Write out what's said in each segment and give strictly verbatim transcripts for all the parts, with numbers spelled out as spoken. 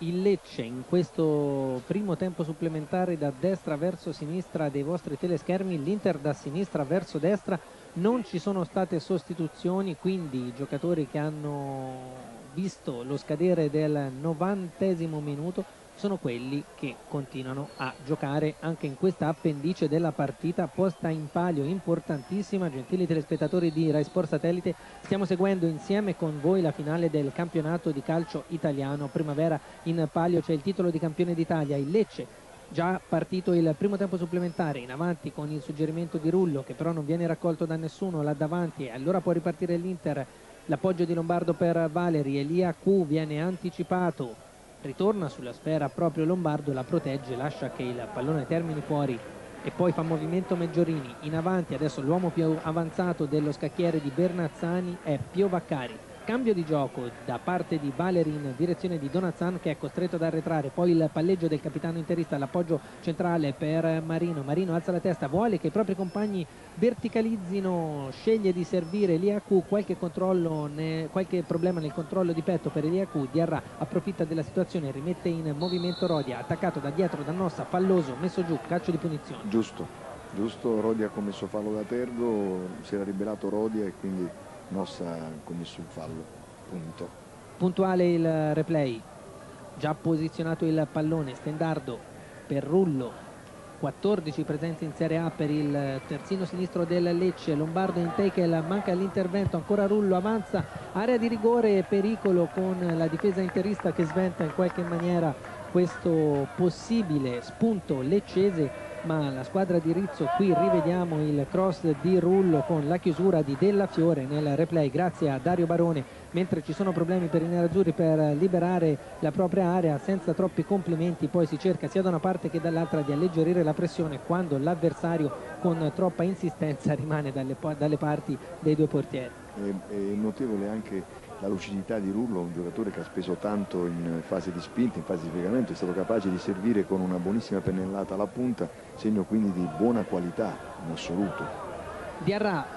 il Lecce in questo primo tempo supplementare da destra verso sinistra dei vostri teleschermi, l'Inter da sinistra verso destra, non ci sono state sostituzioni, quindi i giocatori che hanno visto lo scadere del novantesimo minuto sono quelli che continuano a giocare anche in questa appendice della partita posta in palio importantissima. Gentili telespettatori di Rai Sport Satellite, stiamo seguendo insieme con voi la finale del campionato di calcio italiano Primavera. In palio c'è il titolo di campione d'Italia, il Lecce, già partito il primo tempo supplementare, in avanti con il suggerimento di Rullo che però non viene raccolto da nessuno là davanti, e allora può ripartire l'Inter. L'appoggio di Lombardo per Valeri, Elia Q viene anticipato, ritorna sulla sfera proprio Lombardo, la protegge, lascia che il pallone termini fuori e poi fa movimento Meggiorini. In avanti adesso l'uomo più avanzato dello scacchiere di Bernazzani è Pio Vaccari. Cambio di gioco da parte di Valeri in direzione di Donazan, che è costretto ad arretrare, poi il palleggio del capitano interista, l'appoggio centrale per Marino. Marino alza la testa, vuole che i propri compagni verticalizzino, sceglie di servire Eliacu, qualche controllo ne, qualche problema nel controllo di petto per Eliacu. Diarra approfitta della situazione, rimette in movimento Rodia, attaccato da dietro da Nossa, falloso, messo giù, calcio di punizione. Giusto, giusto, Rodia ha commesso fallo da Tergo, si era ribelato Rodia e quindi Nossa ha commesso un fallo, punto. Puntuale il replay, già posizionato il pallone, Stendardo per Rullo, quattordici presenze in Serie A per il terzino sinistro del Lecce. Lombardo in tackle, manca l'intervento, ancora Rullo, avanza, area di rigore, pericolo con la difesa interista che sventa in qualche maniera questo possibile spunto leccese, ma la squadra di Rizzo, qui rivediamo il cross di Rullo con la chiusura di Della Fiore nel replay grazie a Dario Barone, mentre ci sono problemi per i nerazzurri per liberare la propria area senza troppi complimenti. Poi si cerca sia da una parte che dall'altra di alleggerire la pressione quando l'avversario con troppa insistenza rimane dalle, dalle parti dei due portieri. È, è notevole anche la lucidità di Rullo, un giocatore che ha speso tanto in fase di spinta, in fase di piegamento, è stato capace di servire con una buonissima pennellata alla punta, segno quindi di buona qualità in assoluto. Diarra,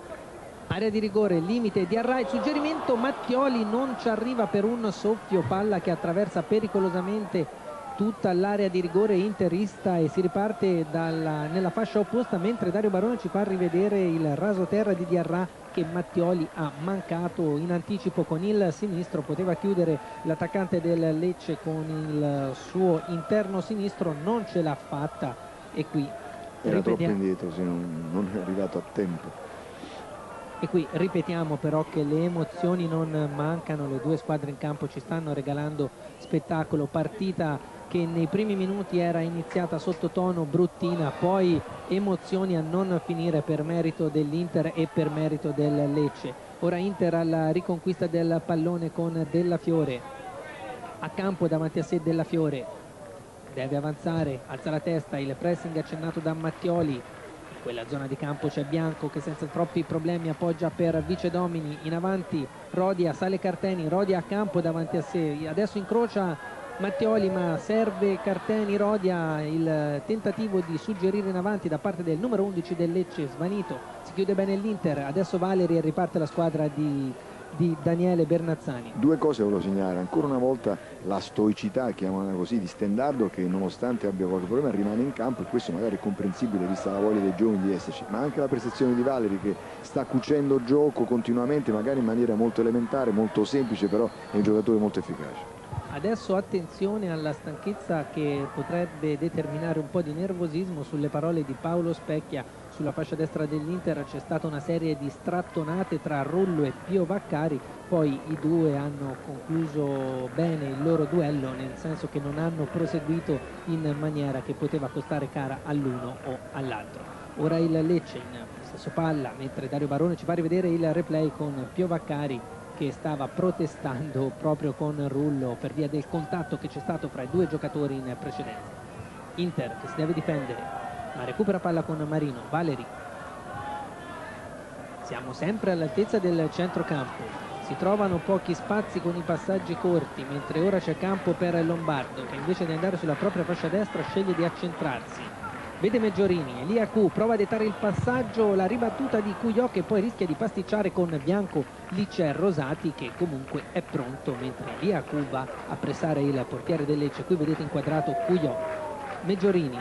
area di rigore, limite Diarra, il suggerimento Mattioli non ci arriva per un soffio, palla che attraversa pericolosamente tutta l'area di rigore interista e si riparte dalla, nella fascia opposta, mentre Dario Barone ci fa rivedere il rasoterra di Diarra che Mattioli ha mancato in anticipo con il sinistro. Poteva chiudere l'attaccante del Lecce con il suo interno sinistro, non ce l'ha fatta e qui era troppo indietro, se non, non è arrivato a tempo. E qui ripetiamo però che le emozioni non mancano, le due squadre in campo ci stanno regalando spettacolo. Partita che nei primi minuti era iniziata sottotono, bruttina, poi emozioni a non finire per merito dell'Inter e per merito del Lecce. Ora Inter alla riconquista del pallone con Della Fiore, a campo davanti a sé Della Fiore, deve avanzare, alza la testa, il pressing accennato da Mattioli. In quella zona di campo c'è Bianco che senza troppi problemi appoggia per Vice Domini. In avanti Rodia, sale Carteni, Rodia a campo davanti a sé, adesso incrocia Mattioli ma serve Carteni. Rodia, il tentativo di suggerire in avanti da parte del numero undici del Lecce svanito, si chiude bene l'Inter, adesso Valeri e riparte la squadra di, di Daniele Bernazzani. Due cose volevo segnalare, ancora una volta la stoicità, chiamala così, di Stendardo, che nonostante abbia qualche problema rimane in campo, e questo magari è comprensibile vista la voglia dei giovani di esserci, ma anche la prestazione di Valeri che sta cucendo gioco continuamente, magari in maniera molto elementare, molto semplice, però è un giocatore molto efficace. Adesso attenzione alla stanchezza che potrebbe determinare un po' di nervosismo sulle parole di Paolo Specchia. Sulla fascia destra dell'Inter c'è stata una serie di strattonate tra Rullo e Pio Vaccari, poi i due hanno concluso bene il loro duello, nel senso che non hanno proseguito in maniera che poteva costare cara all'uno o all'altro. Ora il Lecce in possesso palla, mentre Dario Barone ci fa rivedere il replay con Pio Vaccari che stava protestando proprio con Rullo per via del contatto che c'è stato fra i due giocatori in precedenza. Inter che si deve difendere, ma recupera palla con Marino. Valeri, siamo sempre all'altezza del centrocampo, si trovano pochi spazi con i passaggi corti, mentre ora c'è campo per Lombardo che invece di andare sulla propria fascia destra sceglie di accentrarsi. vede Meggiorini, Eliacu prova a dettare il passaggio, la ribattuta di Cugliò che poi rischia di pasticciare con Bianco. Lì c'è Rosati che comunque è pronto, mentre Eliacu va a pressare il portiere del Lecce. Qui vedete inquadrato Cugliò. Meggiorini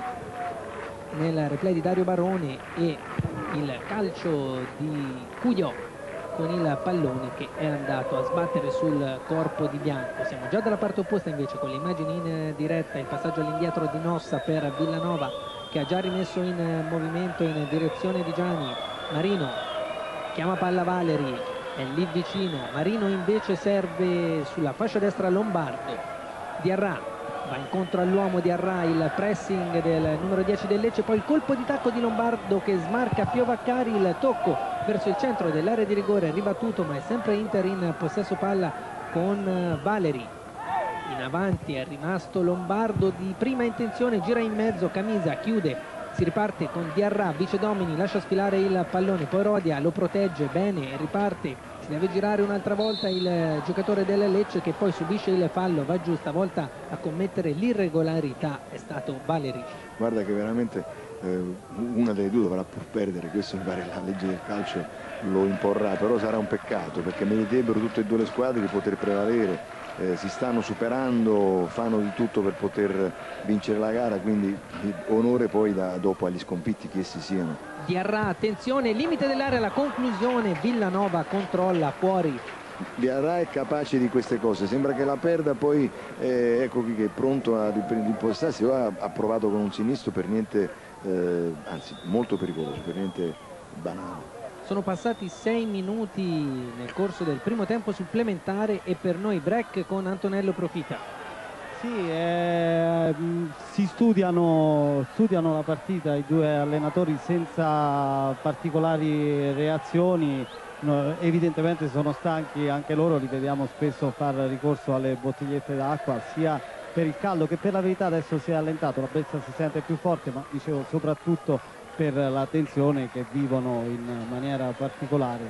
nel replay di Dario Barone e il calcio di Cugliò con il pallone che è andato a sbattere sul corpo di Bianco. Siamo già dalla parte opposta invece con le immagini in diretta, il passaggio all'indietro di Nossa per Villanova che ha già rimesso in movimento in direzione di Gianni. Marino chiama palla Valeri, è lì vicino, Marino invece serve sulla fascia destra Lombardo. Diarra va incontro all'uomo di Arra, il pressing del numero dieci del Lecce, poi il colpo di tacco di Lombardo che smarca Piovaccari, il tocco verso il centro dell'area di rigore, ribattuto, ma è sempre Inter in possesso palla con Valeri. In avanti è rimasto Lombardo di prima intenzione, gira in mezzo, Camisa chiude, si riparte con Diarra, Vice Domini lascia sfilare il pallone, poi Rodia lo protegge bene, riparte, si deve girare un'altra volta il giocatore del Lecce che poi subisce il fallo, va giù, stavolta a commettere l'irregolarità è stato Valeri. Guarda che veramente eh, una delle due dovrà pur perdere, questo mi pare la legge del calcio lo imporrà, però sarà un peccato perché meriterebbero tutte e due le squadre di poter prevalere. Eh, si stanno superando, fanno di tutto per poter vincere la gara, quindi onore poi da dopo agli sconfitti chi essi siano. Diarra, attenzione, limite dell'area, la conclusione, Villanova controlla fuori. Diarra è capace di queste cose, sembra che la perda, poi eh, ecco qui che è pronto a impostarsi, ha, ha provato con un sinistro per niente, eh, anzi molto pericoloso, per niente banale. Sono passati sei minuti nel corso del primo tempo supplementare e per noi break con Antonello Profita. Sì, eh, si studiano, studiano la partita i due allenatori senza particolari reazioni, no, evidentemente sono stanchi anche loro, li vediamo spesso far ricorso alle bottigliette d'acqua, sia per il caldo che per la verità adesso si è allentato, la brezza si sente più forte, ma dicevo soprattutto per la tensione che vivono in maniera particolare.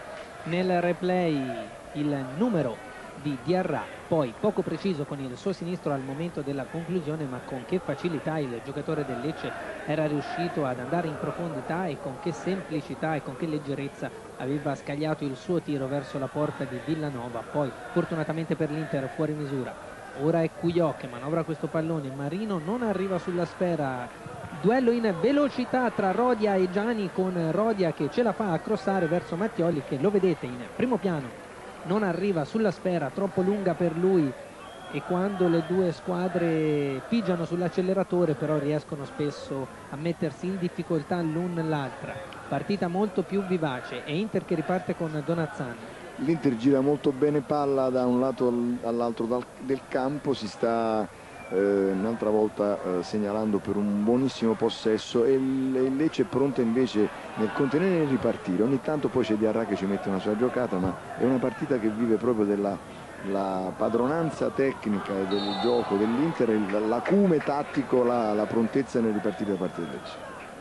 Nel replay il numero di Diarra, poi poco preciso con il suo sinistro al momento della conclusione, ma con che facilità il giocatore del Lecce era riuscito ad andare in profondità e con che semplicità e con che leggerezza aveva scagliato il suo tiro verso la porta di Villanova, poi fortunatamente per l'Inter fuori misura. Ora è Cugliò che manovra questo pallone, Marino non arriva sulla sfera. Duello in velocità tra Rodia e Gianni, con Rodia che ce la fa a crossare verso Mattioli che lo vedete in primo piano, non arriva sulla sfera, troppo lunga per lui, e quando le due squadre pigiano sull'acceleratore però riescono spesso a mettersi in difficoltà l'un l'altra. Partita molto più vivace e Inter che riparte con Donazzani. L'Inter gira molto bene palla da un lato all'altro del campo, si sta eh, un'altra volta eh, segnalando per un buonissimo possesso e il, il Lecce è pronto invece nel contenere e nel ripartire. Ogni tanto poi c'è Diarra che ci mette una sua giocata, ma è una partita che vive proprio della la padronanza tecnica del gioco dell'Inter, l'acume tattico, la, la prontezza nel ripartire da parte del Lecce.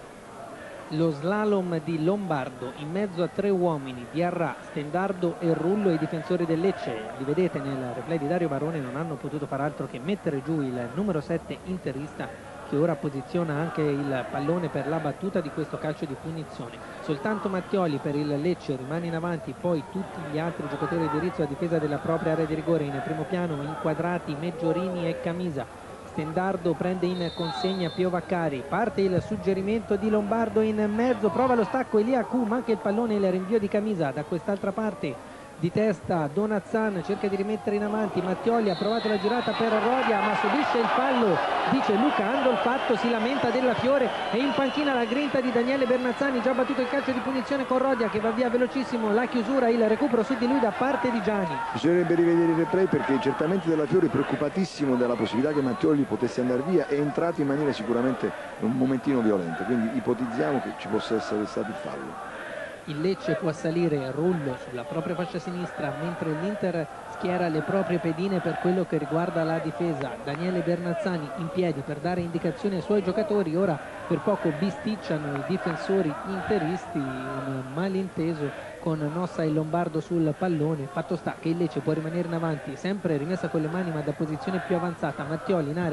Lo slalom di Lombardo in mezzo a tre uomini, Diarra, Stendardo e Rullo, i difensori del Lecce, li vedete nel replay di Dario Barone, non hanno potuto far altro che mettere giù il numero sette interista che ora posiziona anche il pallone per la battuta di questo calcio di punizione. Soltanto Mattioli per il Lecce rimane in avanti, poi tutti gli altri giocatori di Rizzo a difesa della propria area di rigore, in primo piano inquadrati Meggiorini e Camisa. Stendardo prende in consegna Piovaccari, parte il suggerimento di Lombardo in mezzo, prova lo stacco Eliacu, manca il pallone, il rinvio di Camisa da quest'altra parte. Di testa Donazzan cerca di rimettere in avanti, Mattioli ha provato la girata per Rodia ma subisce il fallo, dice Luca Andol, fatto, si lamenta della Fiore e in panchina la grinta di Daniele Bernazzani, già battuto il calcio di punizione con Rodia che va via velocissimo, la chiusura, il recupero su di lui da parte di Gianni. Bisognerebbe rivedere il replay perché certamente della Fiore è preoccupatissimo della possibilità che Mattioli potesse andare via, è entrato in maniera sicuramente un momentino violenta, quindi ipotizziamo che ci possa essere stato il fallo. Il Lecce può salire Rullo sulla propria fascia sinistra mentre l'Inter schiera le proprie pedine per quello che riguarda la difesa. Daniele Bernazzani in piedi per dare indicazioni ai suoi giocatori, ora per poco bisticciano i difensori interisti, un malinteso con Nossa e Lombardo sul pallone. Fatto sta che il Lecce può rimanere in avanti, sempre rimessa con le mani ma da posizione più avanzata. Mattioli in area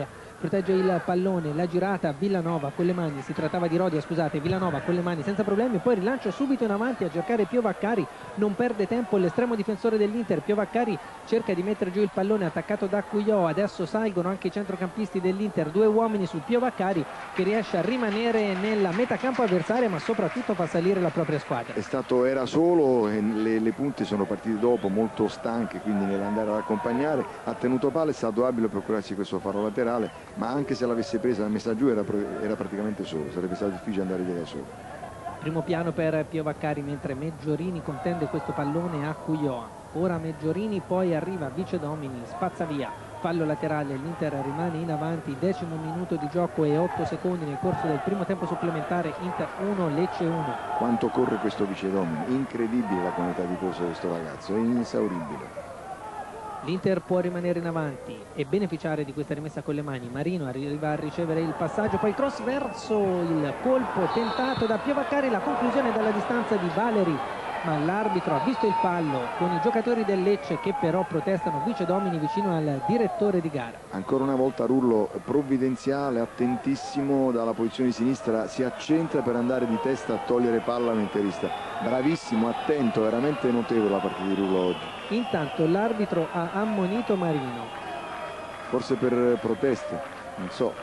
protegge il pallone, la girata Villanova con le mani, si trattava di Rodia, scusate, Villanova con le mani senza problemi, poi rilancia subito in avanti a cercare Pio Vaccari, non perde tempo l'estremo difensore dell'Inter. Pio Vaccari cerca di mettere giù il pallone attaccato da Cuyò, adesso salgono anche i centrocampisti dell'Inter, due uomini su Pio Vaccari che riesce a rimanere nella metacampo avversaria ma soprattutto fa salire la propria squadra. È stato, era solo e le, le punte sono partite dopo, molto stanche, quindi nell'andare ad accompagnare ha tenuto palla, è stato abile a procurarsi questo faro laterale, ma anche se l'avesse presa e messa giù era, era praticamente solo, sarebbe stato difficile andare via da solo. Primo piano per Pio Vaccari mentre Meggiorini contende questo pallone a Cuyò. Ora Meggiorini, poi arriva Vice Domini, spazza via, fallo laterale, l'Inter rimane in avanti, decimo minuto di gioco e otto secondi nel corso del primo tempo supplementare, Inter uno, Lecce uno. Quanto corre questo Vice Domini, incredibile la quantità di corsa di questo ragazzo, è inesauribile. L'Inter può rimanere in avanti e beneficiare di questa rimessa con le mani. Marino arriva a ricevere il passaggio, poi cross verso il colpo tentato da Pio Vaccari, la conclusione dalla distanza di Valeri, ma l'arbitro ha visto il fallo con i giocatori del Lecce che però protestano. Vice Domini vicino al direttore di gara. Ancora una volta Rullo provvidenziale, attentissimo, dalla posizione di sinistra si accentra per andare di testa a togliere palla all'interista. Bravissimo, attento, veramente notevole la partita di Rullo oggi. Intanto l'arbitro ha ammonito Marino, forse per proteste, non so.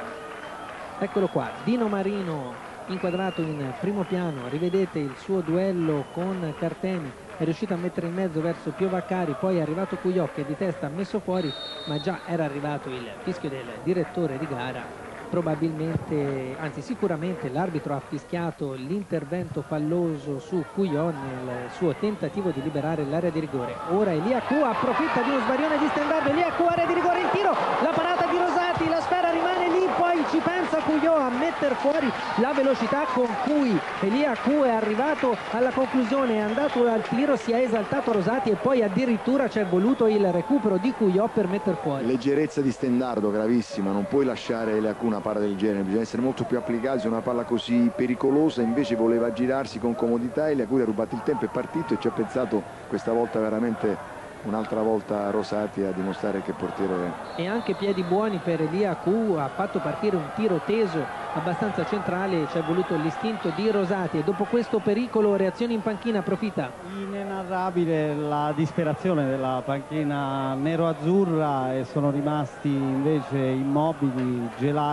Eccolo qua, Dino Marino inquadrato in primo piano, rivedete il suo duello con Carteni, è riuscito a mettere in mezzo verso Pio Vaccari, poi è arrivato Cuyò che di testa ha messo fuori, ma già era arrivato il fischio del direttore di gara. Probabilmente, anzi sicuramente l'arbitro ha fischiato l'intervento falloso su Cuyò nel suo tentativo di liberare l'area di rigore. Ora Eliacu approfitta di uno svarione di Stendardo, Eliacu area di rigore in tiro, la parata di Rosati, la sfera rimane lì, poi ci pensa Cuyò a mettere fuori. La velocità con cui Eliacu è arrivato alla conclusione, è andato al tiro, si è esaltato Rosati e poi addirittura c'è voluto il recupero di Cuyò per mettere fuori. Leggerezza di Stendardo gravissima, non puoi lasciare Eliacu una palla del genere, bisogna essere molto più applicati su una palla così pericolosa, invece voleva girarsi con comodità e Eliacu ha rubato il tempo, è partito e ci ha pensato questa volta veramente un'altra volta Rosati a dimostrare che portiere è. E anche piedi buoni per Eliacu, ha fatto partire un tiro teso abbastanza centrale, ci è voluto l'istinto di Rosati e dopo questo pericolo reazione in panchina, approfitta. Inenarrabile la disperazione della panchina nero-azzurra e sono rimasti invece immobili,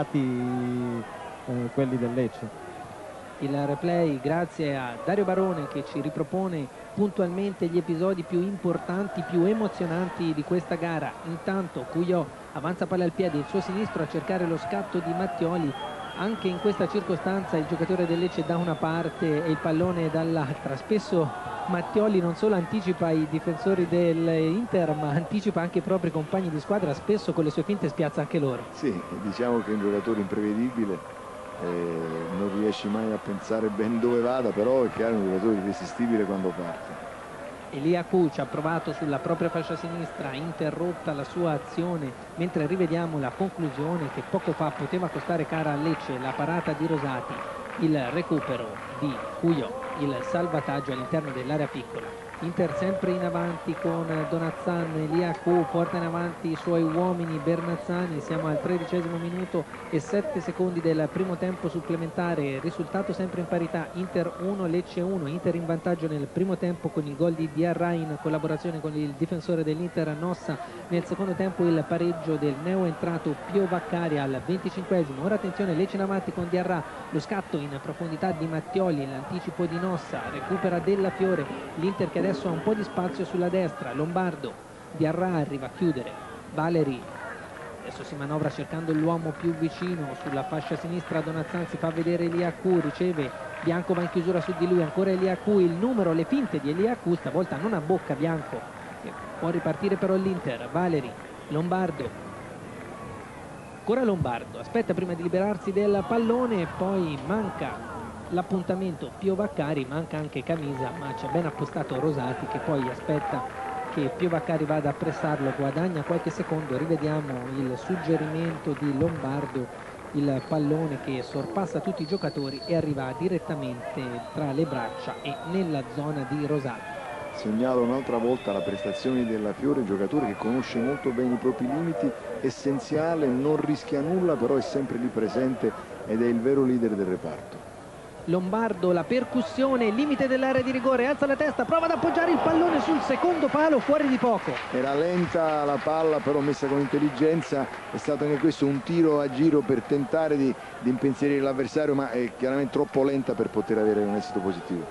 gelati eh, quelli del Lecce. Il replay grazie a Dario Barone che ci ripropone puntualmente gli episodi più importanti, più emozionanti di questa gara. Intanto Cuyò avanza palla al piede, il suo sinistro a cercare lo scatto di Mattioli. Anche in questa circostanza il giocatore del Lecce da una parte e il pallone dall'altra. Spesso Mattioli non solo anticipa i difensori dell'Inter ma anticipa anche i propri compagni di squadra, spesso con le sue finte spiazza anche loro. Sì, diciamo che è un giocatore imprevedibile. Eh, non riesci mai a pensare ben dove vada, però è chiaro un giocatore irresistibile quando parte. Eliacu ci ha provato sulla propria fascia sinistra, interrotta la sua azione, mentre rivediamo la conclusione che poco fa poteva costare cara a Lecce, la parata di Rosati, il recupero di Cuyò, il salvataggio all'interno dell'area piccola. Inter sempre in avanti con Donazzan, Eliacu porta in avanti i suoi uomini, Bernazzani, siamo al tredicesimo minuto e sette secondi del primo tempo supplementare, risultato sempre in parità, Inter uno, Lecce uno, Inter in vantaggio nel primo tempo con il gol di Diarra in collaborazione con il difensore dell'Inter Nossa, nel secondo tempo il pareggio del neo entrato Pio Vaccari al venticinquesimo, ora attenzione Lecce in avanti con Diarra, lo scatto in profondità di Mattioli, l'anticipo di Nossa, recupera Della Fiore, l'Inter che adesso ha un po' di spazio sulla destra, Lombardo, Diarra arriva a chiudere, Valeri adesso si manovra cercando l'uomo più vicino, sulla fascia sinistra Donazzan si fa vedere Eliacu, riceve, Bianco va in chiusura su di lui, ancora Eliacu, il numero, le finte di Eliacu, stavolta non a bocca Bianco, che può ripartire però l'Inter, Valeri, Lombardo, ancora Lombardo, aspetta prima di liberarsi del pallone, poi manca l'appuntamento Pio Vaccari, manca anche Camisa, ma c'è ben appostato Rosati che poi aspetta che Pio Vaccari vada a pressarlo, guadagna qualche secondo, rivediamo il suggerimento di Lombardo, il pallone che sorpassa tutti i giocatori e arriva direttamente tra le braccia e nella zona di Rosati. Segnalo un'altra volta la prestazione della Fiore, giocatore che conosce molto bene i propri limiti, essenziale, non rischia nulla, però è sempre lì presente ed è il vero leader del reparto. Lombardo, la percussione, limite dell'area di rigore, alza la testa, prova ad appoggiare il pallone sul secondo palo, fuori di poco. Era lenta la palla, però messa con intelligenza, è stato anche questo un tiro a giro per tentare di, di impensierire l'avversario, ma è chiaramente troppo lenta per poter avere un esito positivo.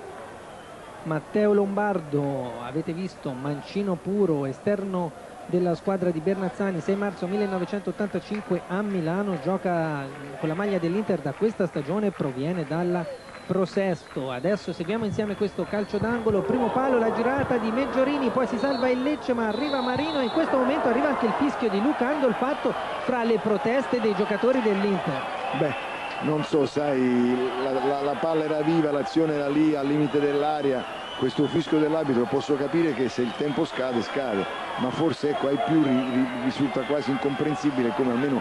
Matteo Lombardo, avete visto, mancino puro, esterno della squadra di Bernazzani, sei marzo millenovecentottantacinque a Milano, gioca con la maglia dell'Inter da questa stagione, proviene dalla Prosesto. Adesso seguiamo insieme questo calcio d'angolo, primo palo, la girata di Meggiorini, poi si salva il Lecce ma arriva Marino e in questo momento arriva anche il fischio di Luca Andolfatto fra le proteste dei giocatori dell'Inter. Beh, non so, sai, la, la, la palla era viva, l'azione era lì al limite dell'area, questo fischio dell'arbitro posso capire che se il tempo scade, scade, ma forse ecco ai più ri, ri, risulta quasi incomprensibile come almeno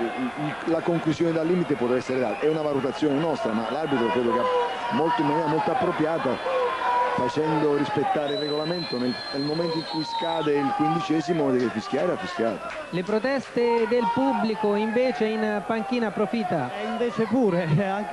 la conclusione dal limite potrebbe essere data. È una valutazione nostra, ma l'arbitro credo che molto, in maniera molto appropriata, facendo rispettare il regolamento, nel, nel momento in cui scade il quindicesimo deve fischiare, ha fischiato. Le proteste del pubblico invece in panchina, approfitta. E invece pure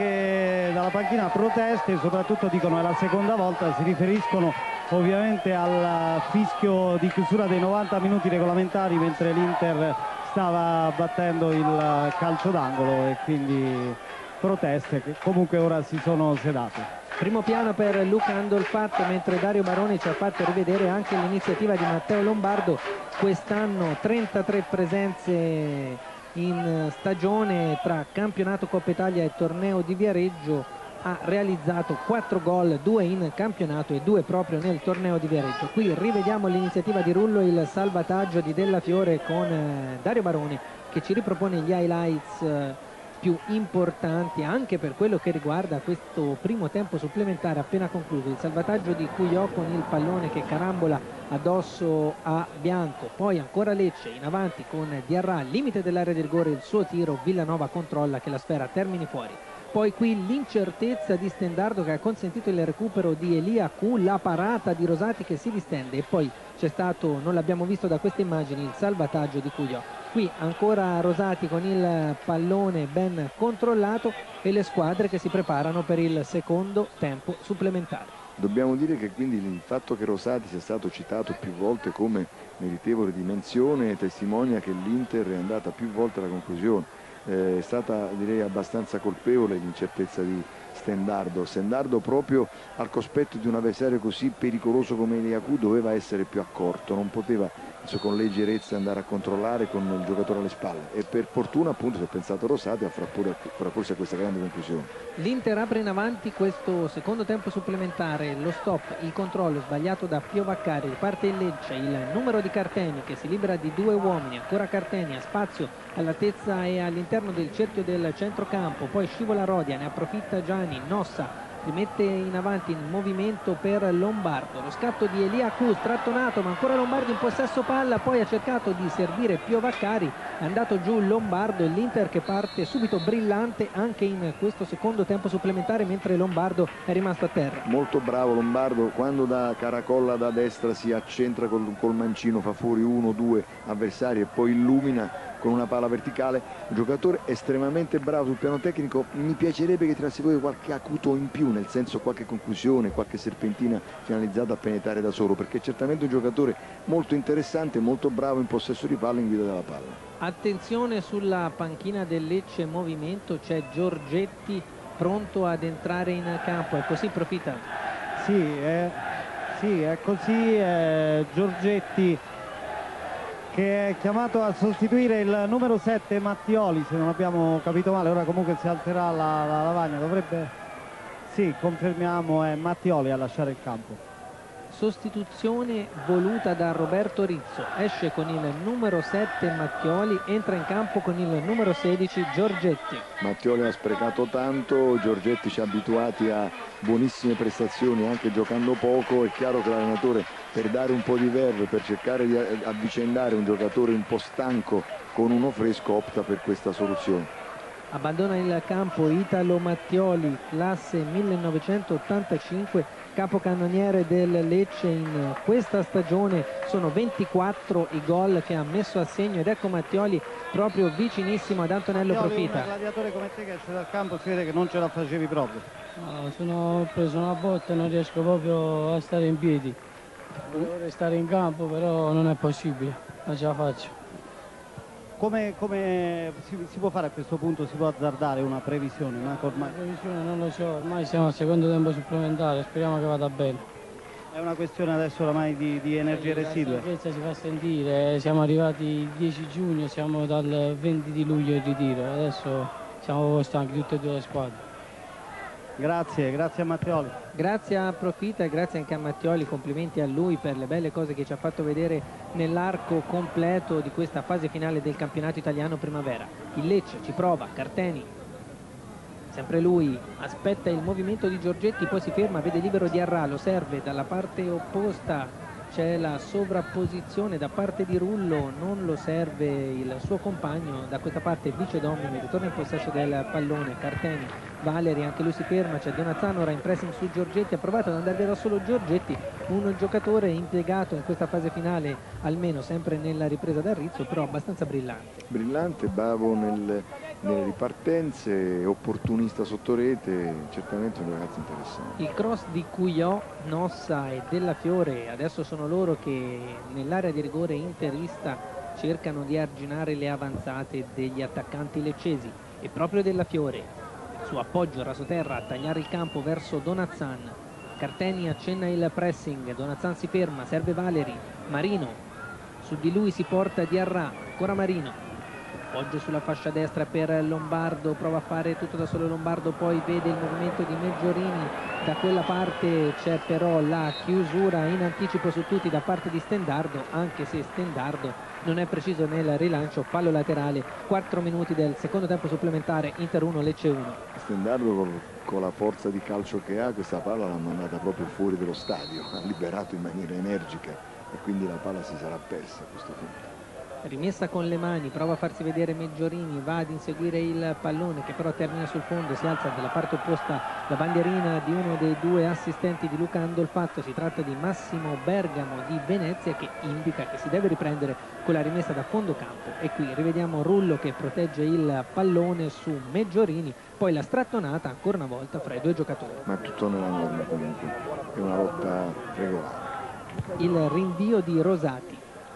anche dalla panchina proteste, soprattutto dicono è la seconda volta, si riferiscono ovviamente al fischio di chiusura dei novanta minuti regolamentari mentre l'Inter stava battendo il calcio d'angolo, e quindi proteste che comunque ora si sono sedate. Primo piano per Luca Andolfatto, mentre Dario Baroni ci ha fatto rivedere anche l'iniziativa di Matteo Lombardo. Quest'anno trentatré presenze in stagione tra campionato, Coppa Italia e torneo di Viareggio, ha realizzato quattro gol, due in campionato e due proprio nel torneo di Viareggio. Qui rivediamo l'iniziativa di Rullo, il salvataggio di Della Fiore con Dario Baroni che ci ripropone gli highlights più importanti anche per quello che riguarda questo primo tempo supplementare appena concluso. Il salvataggio di Cuyò con il pallone che carambola addosso a Bianco, poi ancora Lecce in avanti con Diarra, limite dell'area di rigore, il suo tiro, Villanova controlla che la sfera termini fuori. Poi qui l'incertezza di Stendardo che ha consentito il recupero di Elia Q, la parata di Rosati che si distende e poi c'è stato, non l'abbiamo visto da queste immagini, il salvataggio di Cuyò. Qui ancora Rosati con il pallone ben controllato e le squadre che si preparano per il secondo tempo supplementare. Dobbiamo dire che quindi il fatto che Rosati sia stato citato più volte come meritevole di menzione testimonia che l'Inter è andata più volte alla conclusione. Eh, è stata, direi, abbastanza colpevole l'incertezza di Stendardo. Stendardo proprio al cospetto di un avversario così pericoloso come Eliacu doveva essere più accorto, non poteva so, con leggerezza andare a controllare con il giocatore alle spalle, e per fortuna appunto si è pensato Rosati a frapporsi a questa grande conclusione. L'Inter apre in avanti questo secondo tempo supplementare, lo stop, il controllo sbagliato da Piovaccari, riparte il Lecce, il numero di Carteni che si libera di due uomini, ancora Carteni a spazio all'altezza e all'interno del cerchio del centrocampo, poi scivola Rodia, ne approfitta Gianni, Nossa rimette in avanti il movimento per Lombardo, lo scatto di Elia Q strattonato, ma ancora Lombardo in possesso palla, poi ha cercato di servire Piovaccari, è andato giù Lombardo e l'Inter che parte subito brillante anche in questo secondo tempo supplementare mentre Lombardo è rimasto a terra. Molto bravo Lombardo, quando da Caracolla da destra si accentra col, col mancino, fa fuori uno, due avversari e poi illumina con una palla verticale, un giocatore estremamente bravo sul piano tecnico. Mi piacerebbe che tirasse fuori qualche acuto in più, nel senso qualche conclusione, qualche serpentina finalizzata a penetrare da solo, perché è certamente un giocatore molto interessante, molto bravo in possesso di palla e in guida della palla. Attenzione sulla panchina del Lecce, movimento, c'è Giorgetti pronto ad entrare in campo, è così Profita? Sì, è, sì, è così, è Giorgetti che è chiamato a sostituire il numero sette Mattioli, se non abbiamo capito male. Ora comunque si alzerà la, la lavagna, dovrebbe, sì, confermiamo, è Mattioli a lasciare il campo. Sostituzione voluta da Roberto Rizzo, esce con il numero sette Mattioli, entra in campo con il numero sedici Giorgetti. Mattioli ha sprecato tanto, Giorgetti ci ha abituati a buonissime prestazioni anche giocando poco. È chiaro che l'allenatore, per dare un po' di verve, per cercare di avvicendare un giocatore un po' stanco con uno fresco, opta per questa soluzione. Abbandona il campo Italo Mattioli, classe millenovecentottantacinque, capocannoniere del Lecce in questa stagione. Sono ventiquattro i gol che ha messo a segno ed ecco Mattioli proprio vicinissimo ad Antonello Mattioli, Profita. un gladiatore come te che esce dal campo si vede che non ce la facevi proprio. No, sono preso una botta e non riesco proprio a stare in piedi. Volevo restare in campo, però non è possibile, non ce la faccio. Come, come si, si può fare a questo punto? Si può azzardare una previsione? Manco ormai. La previsione non lo so, ormai siamo al secondo tempo supplementare, speriamo che vada bene. È una questione adesso oramai di, di energie residue. La stanchezza si fa sentire, siamo arrivati il dieci giugno, siamo dal venti di luglio in ritiro, adesso siamo proprio stanchi tutte e due le squadre. Grazie, grazie a Mattioli. Grazie a Profita e grazie anche a Mattioli, complimenti a lui per le belle cose che ci ha fatto vedere nell'arco completo di questa fase finale del campionato italiano primavera. Il Lecce ci prova, Carteni, sempre lui, aspetta il movimento di Giorgetti, poi si ferma, vede libero Diarra, lo serve dalla parte opposta, c'è la sovrapposizione da parte di Rullo, non lo serve il suo compagno, da questa parte Vice Domini ritorna in possesso del pallone, Carteni, Valeri, anche lui si ferma, c'è Donazzano ora in pressing su Giorgetti, ha provato ad andare via da solo Giorgetti, un giocatore impiegato in questa fase finale, almeno sempre nella ripresa da Rizzo, però abbastanza brillante. Brillante, bravo nel, nelle ripartenze, opportunista sotto rete, certamente un ragazzo interessante. Il cross di Cuyò, Nossa e Della Fiore adesso sono loro che nell'area di rigore interista cercano di arginare le avanzate degli attaccanti leccesi e proprio Della Fiore su appoggio rasoterra a tagliare il campo verso Donazzan. Carteni accenna il pressing, Donazzan si ferma, serve Valeri, Marino su di lui si porta Diarra, ancora Marino, appoggio sulla fascia destra per Lombardo, prova a fare tutto da solo Lombardo, poi vede il movimento di Meggiorini, da quella parte c'è però la chiusura in anticipo su tutti da parte di Stendardo, anche se Stendardo non è preciso nel rilancio, fallo laterale, quattro minuti del secondo tempo supplementare, Inter uno, Lecce uno. Stendardo con, con la forza di calcio che ha, questa palla l'ha mandata proprio fuori dallo stadio, ha liberato in maniera energica e quindi la palla si sarà persa a questo punto. Rimessa con le mani, prova a farsi vedere Meggiorini, va ad inseguire il pallone che però termina sul fondo, si alza dalla parte opposta la bandierina di uno dei due assistenti di Luca Andolfatto, si tratta di Massimo Bergamo di Venezia che indica che si deve riprendere con la rimessa da fondo campo e qui rivediamo Rullo che protegge il pallone su Meggiorini, poi la strattonata ancora una volta fra i due giocatori. Ma tutto nella norma comunque, è una lotta regolare. Il rinvio di Rosati.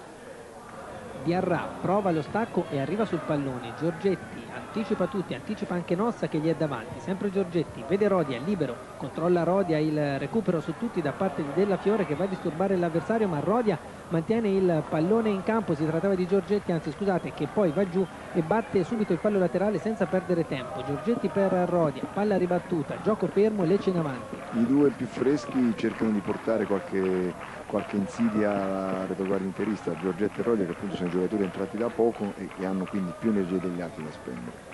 Diarra prova lo stacco e arriva sul pallone, Giorgetti anticipa tutti, anticipa anche Nossa che gli è davanti, sempre Giorgetti, vede Rodia, libero, controlla Rodia, il recupero su tutti da parte di Della Fiore che va a disturbare l'avversario, ma Rodia mantiene il pallone in campo, si trattava di Giorgetti, anzi scusate, che poi va giù e batte subito il fallo laterale senza perdere tempo, Giorgetti per Rodia, palla ribattuta, gioco fermo, Lecce in avanti. I due più freschi cercano di portare qualche, qualche insidia alla retroguardia interista, Giorgetti e Rodia che appunto sono giocatori entrati da poco e che hanno quindi più energia degli altri da spendere.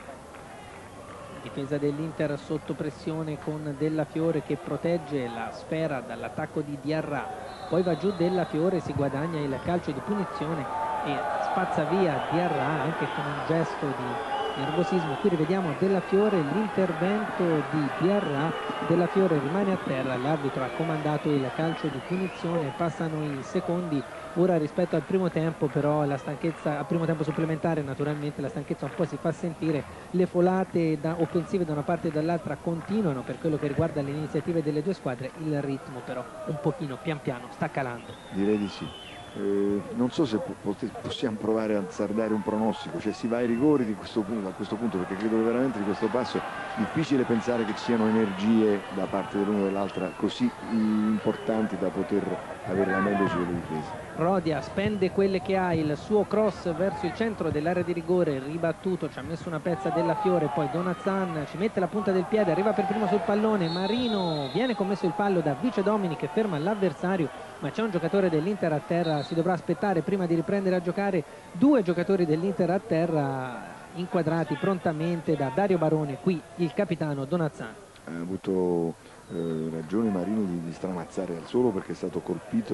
Difesa dell'Inter sotto pressione con Della Fiore che protegge la sfera dall'attacco di Diarra, poi va giù Della Fiore, si guadagna il calcio di punizione e spazza via Diarra anche con un gesto di nervosismo. Qui rivediamo Della Fiore, l'intervento di Diarra, Della Fiore rimane a terra, l'arbitro ha comandato il calcio di punizione, passano i secondi. Ora rispetto al primo tempo però la stanchezza, al primo tempo supplementare naturalmente la stanchezza un po' si fa sentire, le folate da, offensive da una parte e dall'altra continuano per quello che riguarda le iniziative delle due squadre, il ritmo però un pochino pian piano sta calando. Direi di sì. Eh, non so se possiamo provare a azzardare un pronostico, cioè si va ai rigori di questo punto, a questo punto perché credo che veramente di questo passo difficile pensare che ci siano energie da parte dell'uno e dell'altra così importanti da poter avere la meglio sulle difese. Rodia spende quelle che ha, il suo cross verso il centro dell'area di rigore, ribattuto, ci ha messo una pezza Della Fiore, poi Donazzan ci mette la punta del piede, arriva per primo sul pallone, Marino, viene commesso il fallo da Vice Domini che ferma l'avversario, ma c'è un giocatore dell'Inter a terra, si dovrà aspettare prima di riprendere a giocare, due giocatori dell'Inter a terra inquadrati prontamente da Dario Barone, qui il capitano Donazzan. Ha avuto eh, ragione Marino di, di stramazzare al solo perché è stato colpito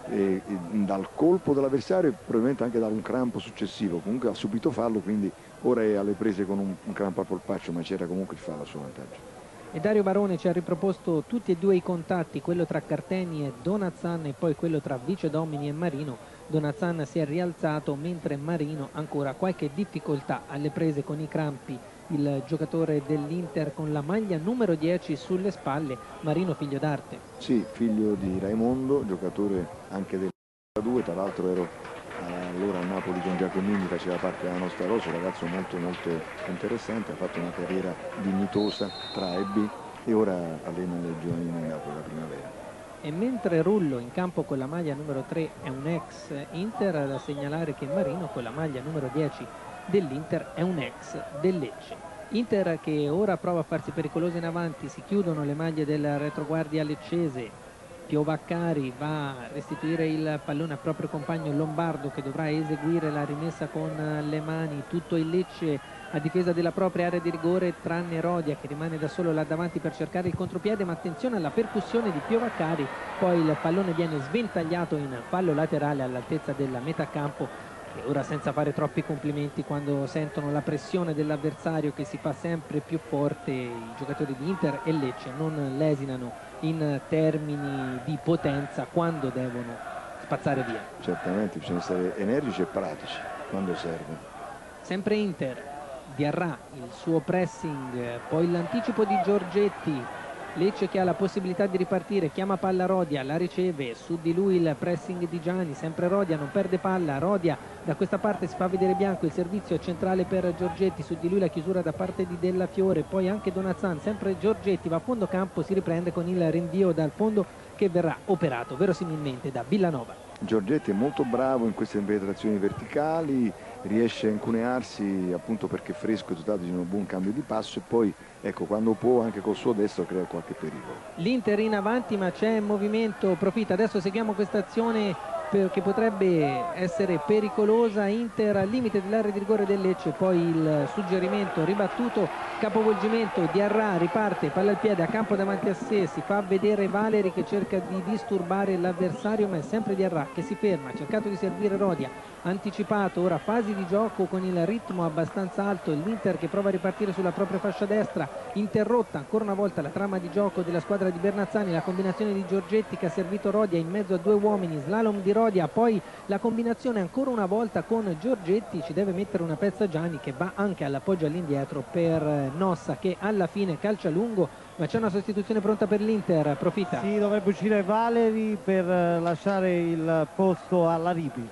eh, dal colpo dell'avversario e probabilmente anche da un crampo successivo. Comunque ha subito fallo, quindi ora è alle prese con un, un crampo al polpaccio, ma c'era comunque il fallo a suo vantaggio. E Dario Barone ci ha riproposto tutti e due i contatti, quello tra Carteni e Donazzan e poi quello tra Vice Domini e Marino. Donazzan si è rialzato mentre Marino ancora qualche difficoltà alle prese con i crampi. Il giocatore dell'Inter con la maglia numero dieci sulle spalle, Marino figlio d'arte. Sì, figlio di Raimondo, giocatore anche del due, tra l'altro ero allora a Napoli con Giacomini, faceva parte della nostra rosa, un ragazzo molto molto interessante, ha fatto una carriera dignitosa tra A e B e ora allena le giovanili in Napoli la primavera. E mentre Rullo in campo con la maglia numero tre è un ex Inter, da segnalare che Marino con la maglia numero dieci dell'Inter è un ex del Lecce. Inter che ora prova a farsi pericoloso in avanti, si chiudono le maglie della retroguardia leccese. Piovaccari va a restituire il pallone al proprio compagno Lombardo, che dovrà eseguire la rimessa con le mani. Tutto il Lecce a difesa della propria area di rigore, tranne Rodia che rimane da solo là davanti per cercare il contropiede, ma attenzione alla percussione di Piovaccari, poi il pallone viene sventagliato in fallo laterale all'altezza della metà campo. E ora, senza fare troppi complimenti, quando sentono la pressione dell'avversario che si fa sempre più forte, i giocatori di Inter e Lecce non lesinano in termini di potenza quando devono spazzare via. Certamente bisogna essere energici e pratici quando serve. Sempre Inter, Diarra, il suo pressing, poi l'anticipo di Giorgetti. Lecce che ha la possibilità di ripartire, chiama palla Rodia, la riceve, su di lui il pressing di Gianni, sempre Rodia, non perde palla, Rodia da questa parte si fa vedere bianco, il servizio è centrale per Giorgetti, su di lui la chiusura da parte di Della Fiore, poi anche Donazzan, sempre Giorgetti va a fondo campo, si riprende con il rinvio dal fondo che verrà operato verosimilmente da Villanova. Giorgetti è molto bravo in queste penetrazioni verticali, riesce a incunearsi appunto perché è fresco e dotato di un buon cambio di passo e poi ecco quando può anche col suo destro crea qualche pericolo. L'Inter in avanti ma c'è movimento, profitta, adesso seguiamo questa azione che potrebbe essere pericolosa. Inter al limite dell'area di rigore del Lecce, poi il suggerimento ribattuto, capovolgimento, Diarra riparte, palla al piede, a campo davanti a sé, si fa vedere Valeri che cerca di disturbare l'avversario, ma è sempre Diarra che si ferma, ha cercato di servire Rodia, anticipato, ora fasi di gioco con il ritmo abbastanza alto, l'Inter che prova a ripartire sulla propria fascia destra, interrotta ancora una volta la trama di gioco della squadra di Bernazzani, la combinazione di Giorgetti che ha servito Rodia in mezzo a due uomini, slalom di Rodia, poi la combinazione ancora una volta con Giorgetti, ci deve mettere una pezza Gianni che va anche all'appoggio all'indietro per Nossa che alla fine calcia lungo, ma c'è una sostituzione pronta per l'Inter, profitta. Sì, dovrebbe uscire Valeri per lasciare il posto alla Ripi.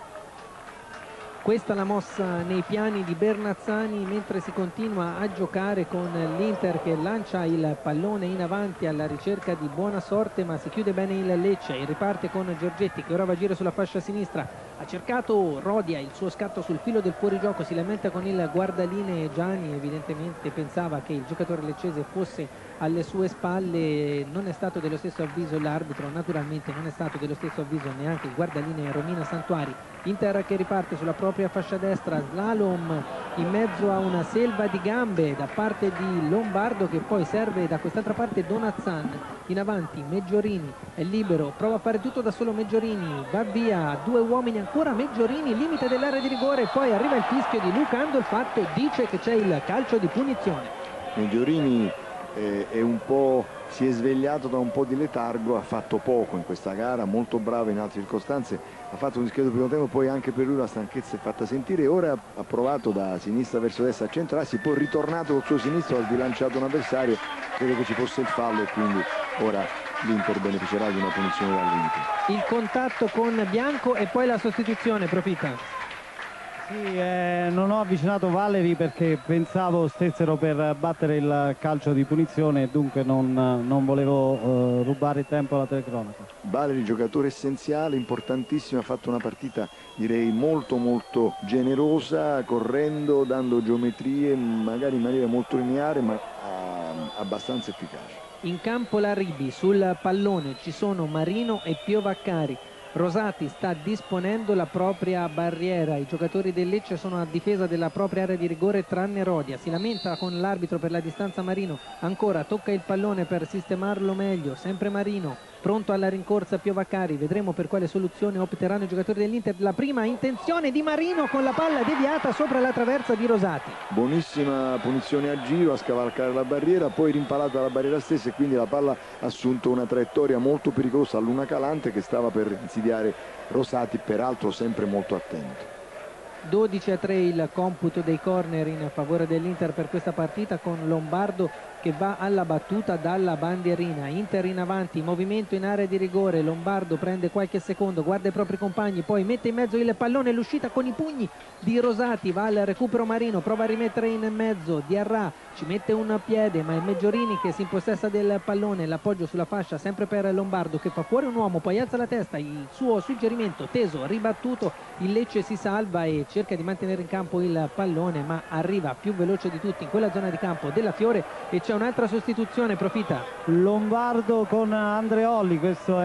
Questa la mossa nei piani di Bernazzani mentre si continua a giocare con l'Inter che lancia il pallone in avanti alla ricerca di buona sorte, ma si chiude bene il Lecce e riparte con Giorgetti che ora va a giro sulla fascia sinistra. Ha cercato Rodia il suo scatto sul filo del fuorigioco, si lamenta con il guardalinee Gianni, evidentemente pensava che il giocatore leccese fosse alle sue spalle, non è stato dello stesso avviso l'arbitro, naturalmente non è stato dello stesso avviso neanche il guardalinee Romina Santuari. Inter che riparte sulla propria fascia destra, slalom in mezzo a una selva di gambe da parte di Lombardo che poi serve da quest'altra parte Donazzan, in avanti Meggiorini è libero, prova a fare tutto da solo Meggiorini, va via, due uomini ancora, Meggiorini limite dell'area di rigore, poi arriva il fischio di Luca Andolfatto, dice che c'è il calcio di punizione. Meggiorini eh, è un po', si è svegliato da un po' di letargo, ha fatto poco in questa gara, molto bravo in altre circostanze, ha fatto un discreto primo tempo, poi anche per lui la stanchezza è fatta sentire, ora ha provato da sinistra verso destra a centrarsi, poi ritornato col suo sinistro, ha sbilanciato un avversario, credo che ci fosse il fallo e quindi ora l'Inter beneficerà di una punizione dal limite. Il contatto con Bianco e poi la sostituzione, profitta. Sì, eh, non ho avvicinato Valeri perché pensavo stessero per battere il calcio di punizione e dunque non, non volevo eh, rubare tempo alla telecronaca. Valeri, giocatore essenziale, importantissimo, ha fatto una partita direi molto molto generosa, correndo, dando geometrie, magari in maniera molto lineare ma ah, abbastanza efficace. In campo la Ribi, sul pallone ci sono Marino e Piovaccari. Rosati sta disponendo la propria barriera, i giocatori del Lecce sono a difesa della propria area di rigore tranne Rodia, si lamenta con l'arbitro per la distanza Marino, ancora tocca il pallone per sistemarlo meglio, sempre Marino, pronto alla rincorsa Piovaccari, vedremo per quale soluzione opteranno i giocatori dell'Inter. La prima intenzione di Marino con la palla deviata sopra la traversa di Rosati. Buonissima punizione a giro, a scavalcare la barriera, poi rimpalata la barriera stessa, e quindi la palla ha assunto una traiettoria molto pericolosa a Luna Calante, che stava per insidiare Rosati, peraltro sempre molto attento. dodici a tre il computo dei corner in favore dell'Inter per questa partita, con Lombardo che va alla battuta dalla bandierina. Inter in avanti, movimento in area di rigore, Lombardo prende qualche secondo, guarda i propri compagni, poi mette in mezzo il pallone, l'uscita con i pugni di Rosati, va al recupero Marino, prova a rimettere in mezzo, Diarra ci mette un piede, ma è Meggiorini che si impossessa del pallone, l'appoggio sulla fascia sempre per Lombardo che fa fuori un uomo, poi alza la testa, il suo suggerimento teso, ribattuto, il Lecce si salva e cerca di mantenere in campo il pallone, ma arriva più veloce di tutti in quella zona di campo Della Fiore, e c'è un'altra sostituzione, Profita. Lombardo con Andreolli, questo è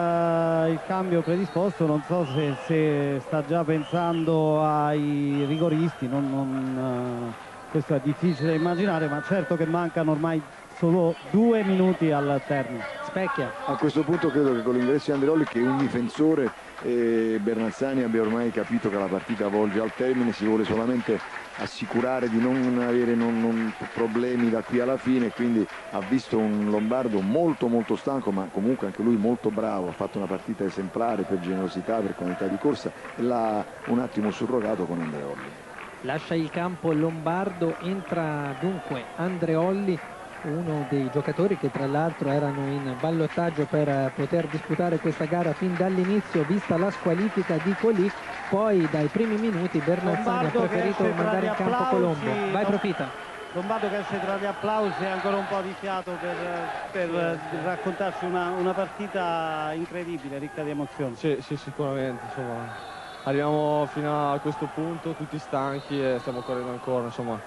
il, il cambio predisposto, non so se, se sta già pensando ai rigoristi, non, non, questo è difficile da immaginare, ma certo che mancano ormai solo due minuti al termine. Specchia. A questo punto credo che con l'ingresso di Andreolli, che è un difensore, eh, Bernazzani abbia ormai capito che la partita volge al termine, si vuole solamente assicurare di non avere non, non problemi da qui alla fine, quindi ha visto un Lombardo molto molto stanco, ma comunque anche lui molto bravo, ha fatto una partita esemplare per generosità, per qualità di corsa, e l'ha un attimo surrogato con Andreolli. Lascia il campo Lombardo, entra dunque Andreolli, uno dei giocatori che tra l'altro erano in ballottaggio per poter disputare questa gara fin dall'inizio, vista la squalifica di Colì. Poi dai primi minuti Bernazzani ha preferito mandare in campo Colombo. Vai, Profita. Lombardo che esce tra gli applausi e ancora un po' di fiato per, per raccontarci una, una partita incredibile, ricca di emozioni. Sì, sì, sicuramente, insomma, arriviamo fino a questo punto tutti stanchi e stiamo correndo ancora, insomma,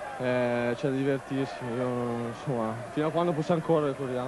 eh, c'è da divertirsi. Io, insomma, fino a quando possiamo correre corriamo.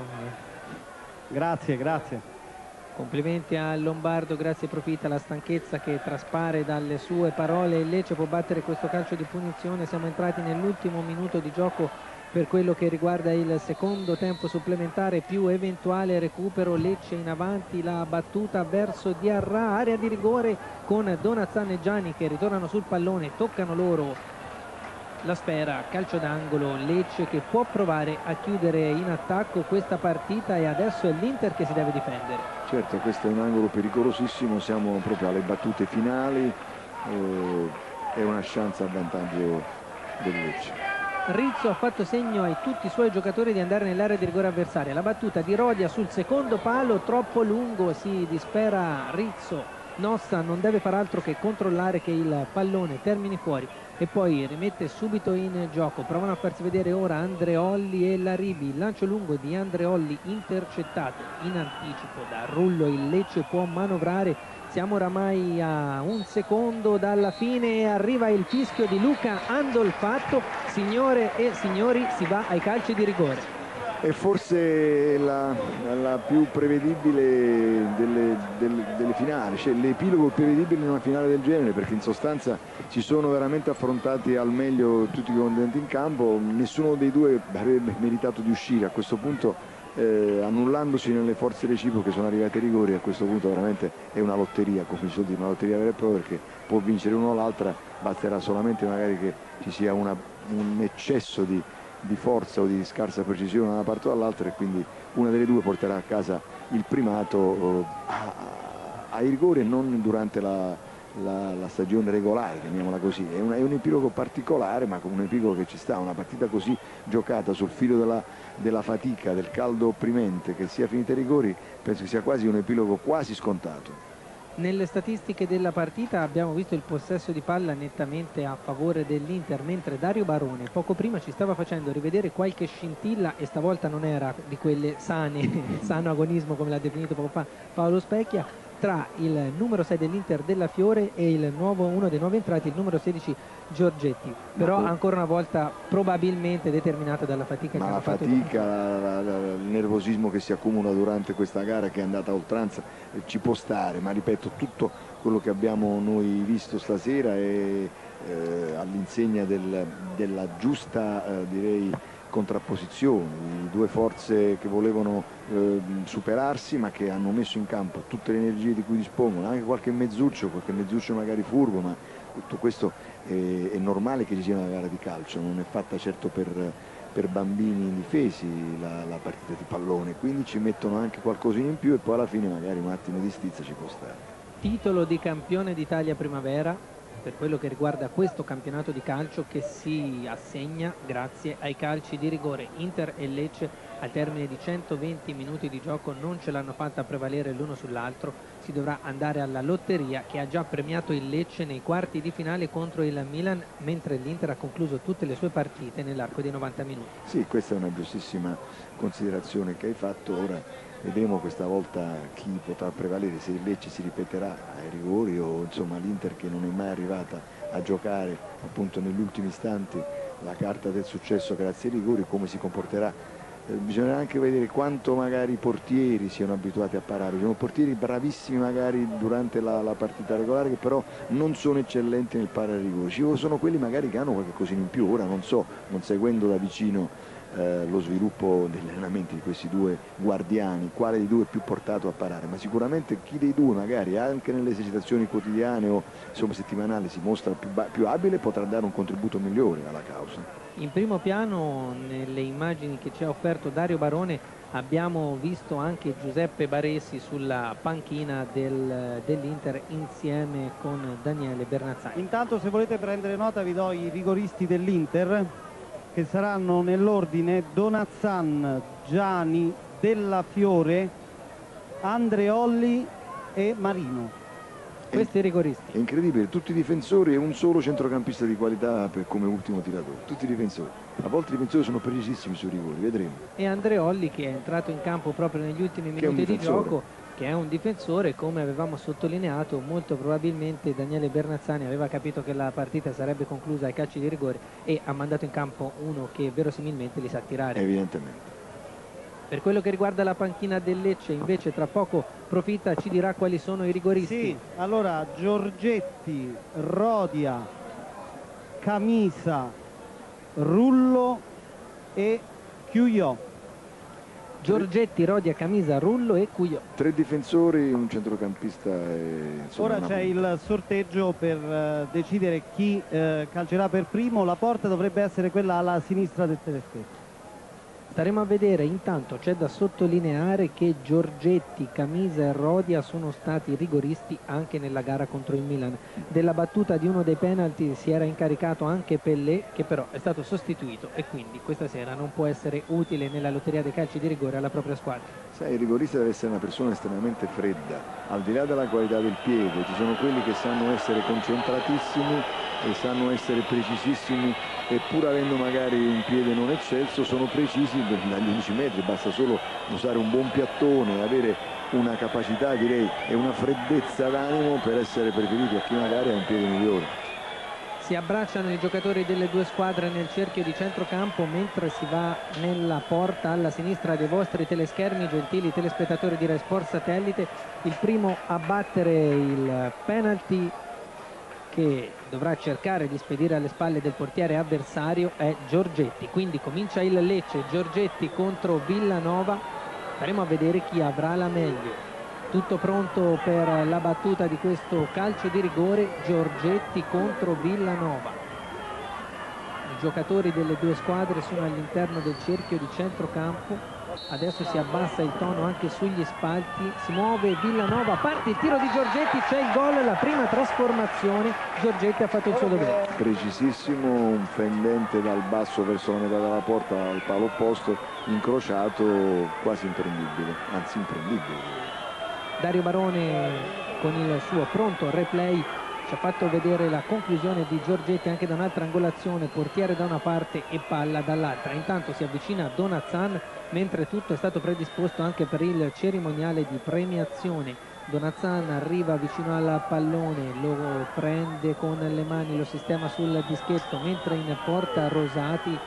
Grazie, grazie. Complimenti a Lombardo, grazie Profita, la stanchezza che traspare dalle sue parole. Il Lecce può battere questo calcio di punizione, siamo entrati nell'ultimo minuto di gioco per quello che riguarda il secondo tempo supplementare più eventuale recupero. Lecce in avanti, la battuta verso Diarra, area di rigore con Donazzan e Gianni che ritornano sul pallone, toccano loro la sfera, calcio d'angolo, Lecce che può provare a chiudere in attacco questa partita, e adesso è l'Inter che si deve difendere. Certo, questo è un angolo pericolosissimo, siamo proprio alle battute finali, eh, è una chance a vantaggio del Lecce. Rizzo ha fatto segno ai tutti i suoi giocatori di andare nell'area di rigore avversaria, la battuta di Rodia sul secondo palo, troppo lungo, si dispera Rizzo, Nossa non deve far altro che controllare che il pallone termini fuori e poi rimette subito in gioco. Provano a farsi vedere ora Andreolli e Laribi, il lancio lungo di Andreolli intercettato in anticipo da Rullo, il Lecce può manovrare, siamo oramai a un secondo dalla fine e arriva il fischio di Luca Andolfatto. Signore e signori, si va ai calci di rigore. È forse la, la più prevedibile delle, delle, delle finali, cioè l'epilogo prevedibile in una finale del genere, perché in sostanza si sono veramente affrontati al meglio tutti i contendenti in campo, nessuno dei due avrebbe meritato di uscire. A questo punto, eh, annullandosi nelle forze reciproche, sono arrivati ai rigori. A questo punto veramente è una lotteria, come si suol dire, una lotteria vera e propria, perché può vincere uno o l'altra, basterà solamente magari che ci sia una, un eccesso di di forza o di scarsa precisione da una parte o dall'altra, e quindi una delle due porterà a casa il primato eh, ai rigori e non durante la, la, la stagione regolare, chiamiamola così. È, una, è un epilogo particolare, ma come un epilogo che ci sta, una partita così giocata sul filo della, della fatica, del caldo opprimente, che sia finita ai rigori, penso che sia quasi un epilogo quasi scontato. Nelle statistiche della partita abbiamo visto il possesso di palla nettamente a favore dell'Inter, mentre Dario Barone poco prima ci stava facendo rivedere qualche scintilla, e stavolta non era di quelle sane, sano agonismo come l'ha definito poco fa Paolo Specchia, tra il numero sei dell'Inter Della Fiore e il nuovo, uno dei nuovi entrati, il numero sedici Giorgetti, però ancora una volta probabilmente determinata dalla fatica. Ma che la fatto fatica, la, la, il nervosismo che si accumula durante questa gara, che è andata a oltranza, eh, ci può stare, ma ripeto, tutto quello che abbiamo noi visto stasera è eh, all'insegna del, della giusta, eh, direi, contrapposizione, di due forze che volevano eh, superarsi ma che hanno messo in campo tutte le energie di cui dispongono, anche qualche mezzuccio, qualche mezzuccio magari furbo, ma tutto questo è, è normale che ci sia una gara di calcio, non è fatta certo per, per bambini indifesi la, la partita di pallone, quindi ci mettono anche qualcosina in più e poi alla fine magari un attimo di stizza ci può stare. Titolo di campione d'Italia primavera per quello che riguarda questo campionato di calcio, che si assegna grazie ai calci di rigore. Inter e Lecce al termine di centoventi minuti di gioco non ce l'hanno fatta prevalere l'uno sull'altro, si dovrà andare alla lotteria, che ha già premiato il Lecce nei quarti di finale contro il Milan, mentre l'Inter ha concluso tutte le sue partite nell'arco di novanta minuti. Sì, questa è una giustissima considerazione che hai fatto. Ora vedremo questa volta chi potrà prevalere, se il Lecce si ripeterà ai rigori o insomma l'Inter, che non è mai arrivata a giocare appunto negli ultimi istanti la carta del successo grazie ai rigori, come si comporterà. Eh, bisognerà anche vedere quanto magari i portieri siano abituati a parare. Ci sono portieri bravissimi magari durante la, la partita regolare, che però non sono eccellenti nel parare rigori. Ci sono quelli magari che hanno qualche cosina in più. Ora non so, non seguendo da vicino Eh, lo sviluppo degli allenamenti di questi due guardiani, quale dei due è più portato a parare, ma sicuramente chi dei due magari anche nelle esercitazioni quotidiane o insomma settimanali si mostra più, più abile, potrà dare un contributo migliore alla causa. In primo piano, nelle immagini che ci ha offerto Dario Barone, abbiamo visto anche Giuseppe Baresi sulla panchina del, dell'Inter insieme con Daniele Bernazzani. Intanto, se volete prendere nota, vi do i rigoristi dell'Inter, che saranno nell'ordine Donazzan, Giani, Della Fiore, Andreolli e Marino. Questi rigoristi. È incredibile, tutti i difensori e un solo centrocampista di qualità per, come ultimo tiratore, tutti i difensori. A volte i difensori sono precisissimi sui rigori, vedremo. E Andreolli, che è entrato in campo proprio negli ultimi minuti di gioco, che è un difensore, come avevamo sottolineato. Molto probabilmente Daniele Bernazzani aveva capito che la partita sarebbe conclusa ai calci di rigore e ha mandato in campo uno che verosimilmente li sa tirare. Evidentemente. Per quello che riguarda la panchina del Lecce, invece, tra poco Profita ci dirà quali sono i rigoristi. Sì, allora Giorgetti, Rodia, Camisa, Rullo e Chiuiò. Giorgetti, Rodia, Camisa, Rullo e Cugliò. Tre difensori, un centrocampista e, insomma, ora c'è il sorteggio per uh, decidere chi uh, calcerà per primo. La porta dovrebbe essere quella alla sinistra del telescopio. Staremo a vedere. Intanto c'è da sottolineare che Giorgetti, Camisa e Rodia sono stati rigoristi anche nella gara contro il Milan. Della battuta di uno dei penalty si era incaricato anche Pellè, che però è stato sostituito e quindi questa sera non può essere utile nella lotteria dei calci di rigore alla propria squadra. Sai, il rigorista deve essere una persona estremamente fredda, al di là della qualità del piede. Ci sono quelli che sanno essere concentratissimi e sanno essere precisissimi, e pur avendo magari un piede non eccelso sono precisi dagli undici metri. Basta solo usare un buon piattone, avere una capacità, direi, e una freddezza d'animo per essere preferiti a chi magari ha un piede migliore. Si abbracciano i giocatori delle due squadre nel cerchio di centrocampo mentre si va nella porta alla sinistra dei vostri teleschermi, gentili telespettatori di Rai Sport Satellite. Il primo a battere il penalty, che dovrà cercare di spedire alle spalle del portiere avversario, è Giorgetti. Quindi comincia il Lecce, Giorgetti contro Villanova. Staremo a vedere chi avrà la meglio. Tutto pronto per la battuta di questo calcio di rigore, Giorgetti contro Villanova. I giocatori delle due squadre sono all'interno del cerchio di centrocampo. Adesso si abbassa il tono anche sugli spalti, si muove Villanova, parte il tiro di Giorgetti, c'è il gol, la prima trasformazione. Giorgetti ha fatto il suo dovere. Precisissimo, un fendente dal basso verso la metà della porta al palo opposto, incrociato, quasi imprendibile, anzi imprendibile. Dario Barone con il suo pronto replay ci ha fatto vedere la conclusione di Giorgetti anche da un'altra angolazione, portiere da una parte e palla dall'altra. Intanto si avvicina Donazzan, mentre tutto è stato predisposto anche per il cerimoniale di premiazione. Donazzan arriva vicino al pallone, lo prende con le mani, lo sistema sul dischetto, mentre in porta Rosati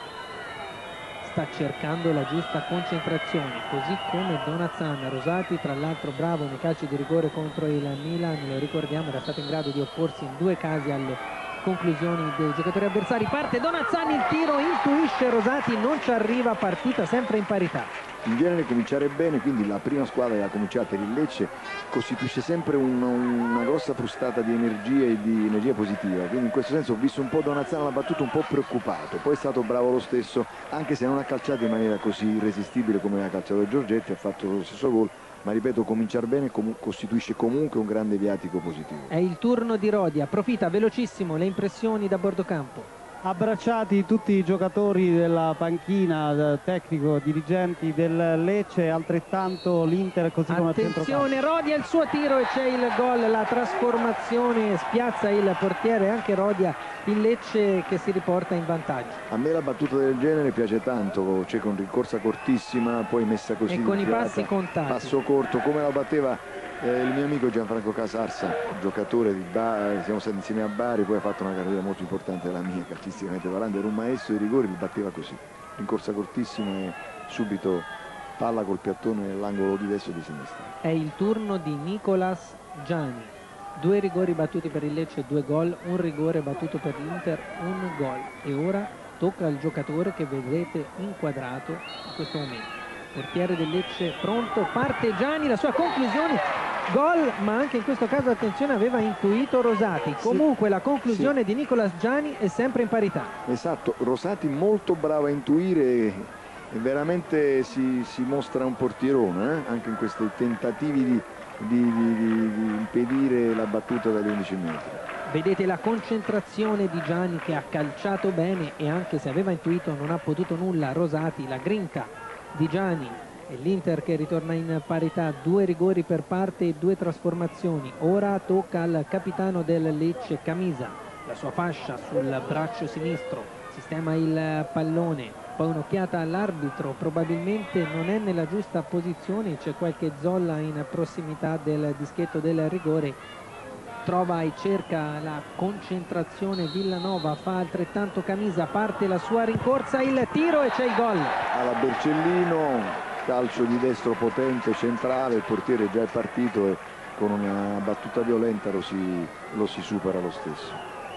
sta cercando la giusta concentrazione, così come Donazzan. Rosati, tra l'altro, bravo nei calci di rigore contro il Milan, lo ricordiamo, era stato in grado di opporsi in due casi al conclusioni dei giocatori avversari. Parte Donazzani, il tiro, intuisce Rosati, non ci arriva, partita sempre in parità. In genere cominciare bene, quindi la prima squadra che ha cominciato, il Lecce, costituisce sempre una, una grossa frustata di energia e di energia positiva, quindi in questo senso ho visto un po' Donazzani alla battuta un po' preoccupato, poi è stato bravo lo stesso, anche se non ha calciato in maniera così irresistibile come ha calciato Giorgetti, ha fatto lo stesso gol, ma ripeto, cominciare bene com- costituisce comunque un grande viatico positivo. È il turno di Rodi, approfitta velocissimo, le impressioni da bordo campo. Abbracciati tutti i giocatori della panchina, tecnico, dirigenti del Lecce, altrettanto l'Inter, così come il centrocampo. Attenzione, Rodia il suo tiro e c'è il gol, la trasformazione, spiazza il portiere, anche Rodia, il Lecce che si riporta in vantaggio. A me la battuta del genere piace tanto, c'è con rincorsa cortissima, poi messa così e con i tirata, passi contati. passo corto, come la batteva Eh, il mio amico Gianfranco Casarsa, giocatore di Bari, siamo stati insieme a Bari, poi ha fatto una carriera molto importante della mia, calcisticamente parlando, era un maestro di rigori, li batteva così, rincorsa cortissima e subito palla col piattone nell'angolo di destra e di sinistra. È il turno di Nicolas Giani, due rigori battuti per il Lecce, due gol, un rigore battuto per l'Inter, un gol, e ora tocca al giocatore che vedete inquadrato in questo momento. Portiere del Lecce pronto, parte Giani, la sua conclusione, gol, ma anche in questo caso attenzione, aveva intuito Rosati. Sì, comunque la conclusione sì. di Nicolas Giani è sempre in parità. Esatto, Rosati molto bravo a intuire e veramente si, si mostra un portierone, eh? Anche in questi tentativi di, di, di, di, di impedire la battuta dagli undici metri. Vedete la concentrazione di Giani che ha calciato bene e anche se aveva intuito non ha potuto nulla Rosati, la grinta di Giani e l'Inter che ritorna in parità, due rigori per parte e due trasformazioni. Ora tocca al capitano del Lecce Camisa, la sua fascia sul braccio sinistro, sistema il pallone, poi un'occhiata all'arbitro, probabilmente non è nella giusta posizione, c'è qualche zolla in prossimità del dischetto del rigore, trova e cerca la concentrazione Villanova, fa altrettanto Camisa, parte la sua rincorsa, il tiro e c'è il gol. Alla Bercellino, calcio di destro potente, centrale, il portiere già è partito e con una battuta violenta lo si, lo si supera lo stesso.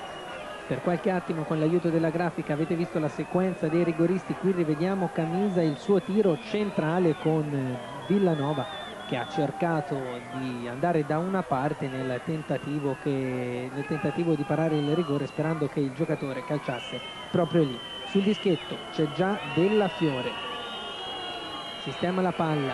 Per qualche attimo con l'aiuto della grafica avete visto la sequenza dei rigoristi, qui rivediamo Camisa, il suo tiro centrale con Villanova che ha cercato di andare da una parte nel tentativo, che, nel tentativo di parare il rigore, sperando che il giocatore calciasse proprio lì. Sul dischetto c'è già Della Fiore, sistema la palla,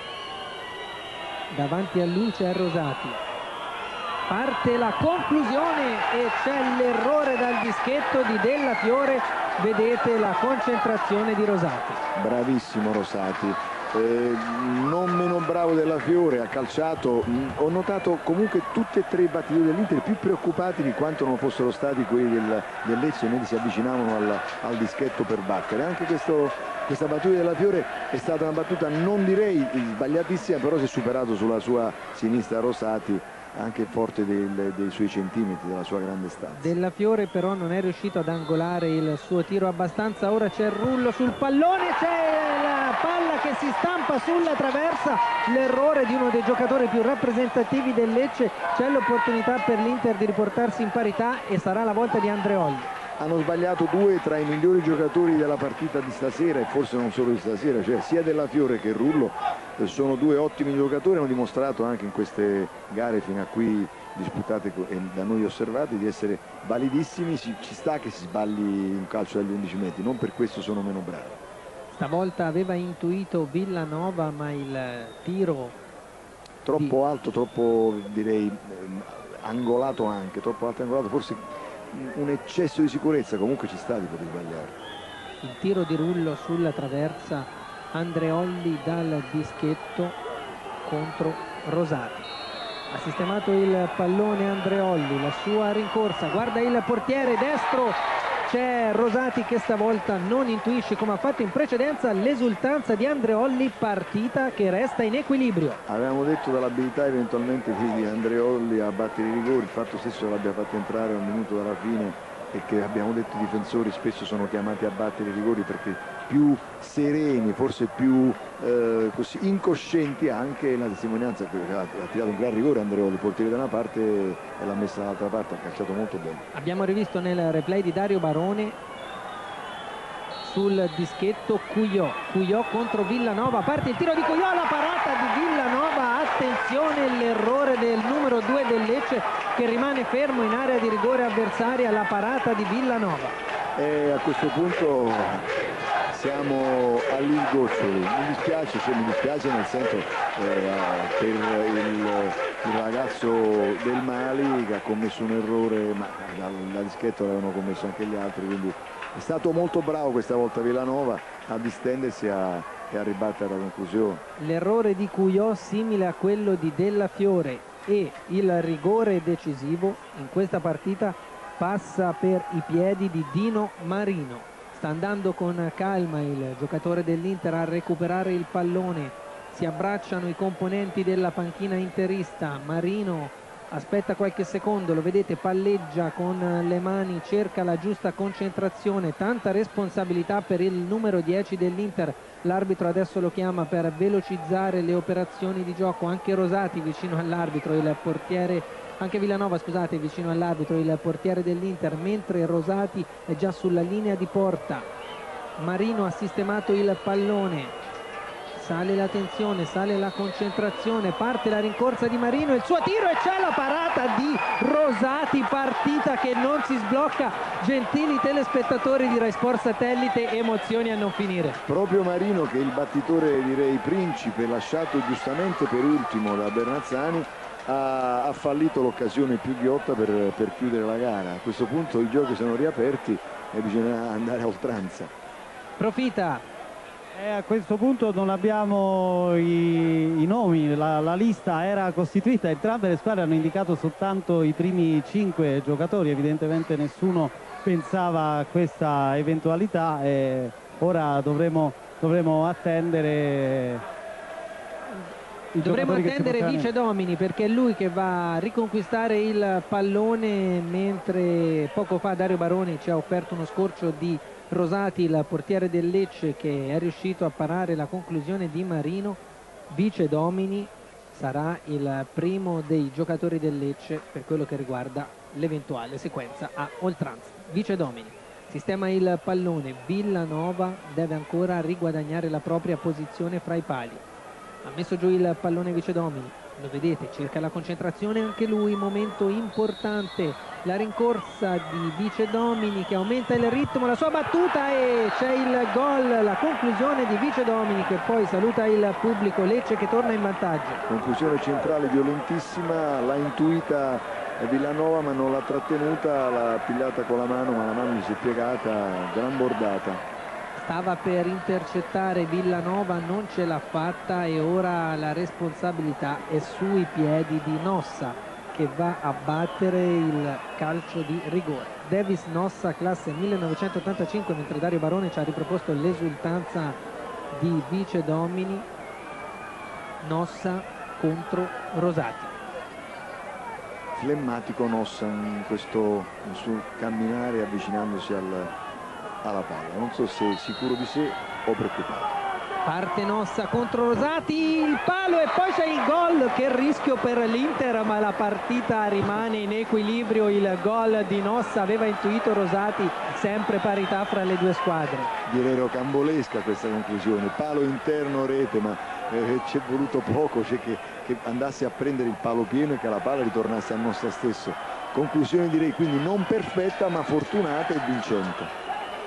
davanti a lui c'è Rosati, parte la conclusione e c'è l'errore dal dischetto di Della Fiore, vedete la concentrazione di Rosati. Bravissimo Rosati. Eh, non meno bravo Della Fiore, ha calciato. Mh, ho notato comunque tutte e tre i battitori dell'Inter più preoccupati di quanto non fossero stati quelli del, del Lecce, mentre si avvicinavano al, al dischetto per battere. Anche questo, questa battuta Della Fiore è stata una battuta non direi sbagliatissima, però si è superato sulla sua sinistra Rosati, anche forte del, dei suoi centimetri, della sua grande stazza. Della Fiore però non è riuscito ad angolare il suo tiro abbastanza, ora c'è il rullo sul pallone, c'è la palla che si stampa sulla traversa, l'errore di uno dei giocatori più rappresentativi del Lecce, c'è l'opportunità per l'Inter di riportarsi in parità e sarà la volta di Andreolli. Hanno sbagliato due tra i migliori giocatori della partita di stasera e forse non solo di stasera, cioè sia Della Fiore che Rullo sono due ottimi giocatori, hanno dimostrato anche in queste gare fino a qui disputate e da noi osservate di essere validissimi. Ci sta che si sbagli un calcio dagli undici metri, non per questo sono meno bravi. Stavolta aveva intuito Villanova, ma il tiro troppo di... alto, troppo direi angolato, anche troppo alto e angolato, forse un eccesso di sicurezza, comunque ci sta di poter sbagliare. Il tiro di Rullo sulla traversa, Andreolli dal dischetto contro Rosati, ha sistemato il pallone Andreolli, la sua rincorsa, guarda il portiere destro, c'è Rosati che stavolta non intuisce come ha fatto in precedenza, l'esultanza di Andreolli, partita che resta in equilibrio. Avevamo detto dall'abilità eventualmente di Andreolli a battere i rigori, il fatto stesso che l'abbia fatto entrare a un minuto dalla fine e che abbiamo detto i difensori spesso sono chiamati a battere i rigori perché più sereni, forse più eh, così incoscienti, anche la testimonianza che ha, ha tirato un gran rigore Andreoli, il portiere da una parte e l'ha messa dall'altra parte, ha calciato molto bene. Abbiamo rivisto nel replay di Dario Barone sul dischetto Cugliò, Cugliò contro Villanova, parte il tiro di Cugliò, la parata di Villanova, attenzione l'errore del numero due del Lecce che rimane fermo in area di rigore avversaria, la parata di Villanova. E a questo punto siamo all'il goccioli, mi dispiace, cioè mi dispiace nel senso eh, per il, il ragazzo del Mali che ha commesso un errore, ma dal, dal dischetto l'avevano commesso anche gli altri, quindi è stato molto bravo questa volta Villanova a distendersi a, e a ribattere la conclusione. L'errore di Cugliò simile a quello di Della Fiore e il rigore decisivo in questa partita passa per i piedi di Dino Marino. Sta andando con calma il giocatore dell'Inter a recuperare il pallone, si abbracciano i componenti della panchina interista. Marino aspetta qualche secondo, lo vedete, palleggia con le mani, cerca la giusta concentrazione, tanta responsabilità per il numero dieci dell'Inter. L'arbitro adesso lo chiama per velocizzare le operazioni di gioco, anche Rosati vicino all'arbitro, il portiere, anche Villanova scusate, vicino all'arbitro, il portiere dell'Inter, mentre Rosati è già sulla linea di porta. Marino ha sistemato il pallone, sale la tensione, sale la concentrazione, parte la rincorsa di Marino, il suo tiro e c'è la parata di Rosati, partita che non si sblocca. Gentili telespettatori di Rai Sport Satellite, emozioni a non finire. Proprio Marino, che è il battitore, direi principe, lasciato giustamente per ultimo da Bernazzani, ha, ha fallito l'occasione più ghiotta per, per chiudere la gara. A questo punto i giochi sono riaperti e bisogna andare a oltranza. Profita. E a questo punto non abbiamo i, i nomi, la, la lista era costituita, entrambe le squadre hanno indicato soltanto i primi cinque giocatori, evidentemente nessuno pensava a questa eventualità e ora dovremo, dovremo attendere i Dovremmo attendere Vice Vice Domini, perché è lui che va a riconquistare il pallone, mentre poco fa Dario Baroni ci ha offerto uno scorcio di Rosati, il portiere del Lecce, che è riuscito a parare la conclusione di Marino. Vice Domini sarà il primo dei giocatori del Lecce per quello che riguarda l'eventuale sequenza a oltranza. Vice Domini sistema il pallone, Villanova deve ancora riguadagnare la propria posizione fra i pali. Ha messo giù il pallone Vice Domini, lo vedete, cerca la concentrazione anche lui, momento importante, la rincorsa di Vice Domini che aumenta il ritmo, la sua battuta e c'è il gol, la conclusione di Vice Domini che poi saluta il pubblico. Lecce che torna in vantaggio. Conclusione centrale violentissima, l'ha intuita Villanova ma non l'ha trattenuta, l'ha pigliata con la mano ma la mano gli si è piegata, gran bordata. Stava per intercettare Villanova, non ce l'ha fatta e ora la responsabilità è sui piedi di Nossa che va a battere il calcio di rigore. Davis Nossa, classe millenovecentottantacinque, mentre Dario Barone ci ha riproposto l'esultanza di Vice Domini. Nossa contro Rosati. Flemmatico Nossa in questo nel suo camminare avvicinandosi al, alla palla, non so se è sicuro di sé o preoccupato. Parte Nossa contro Rosati, il palo e poi c'è il gol. Che rischio per l'Inter, ma la partita rimane in equilibrio. Il gol di Nossa aveva intuito Rosati, sempre parità fra le due squadre. Direi rocambolesca questa conclusione, palo interno rete, ma eh, c'è voluto poco, cioè che, che andasse a prendere il palo pieno e che la palla ritornasse a Nossa stesso. Conclusione direi quindi non perfetta ma fortunata e vincente.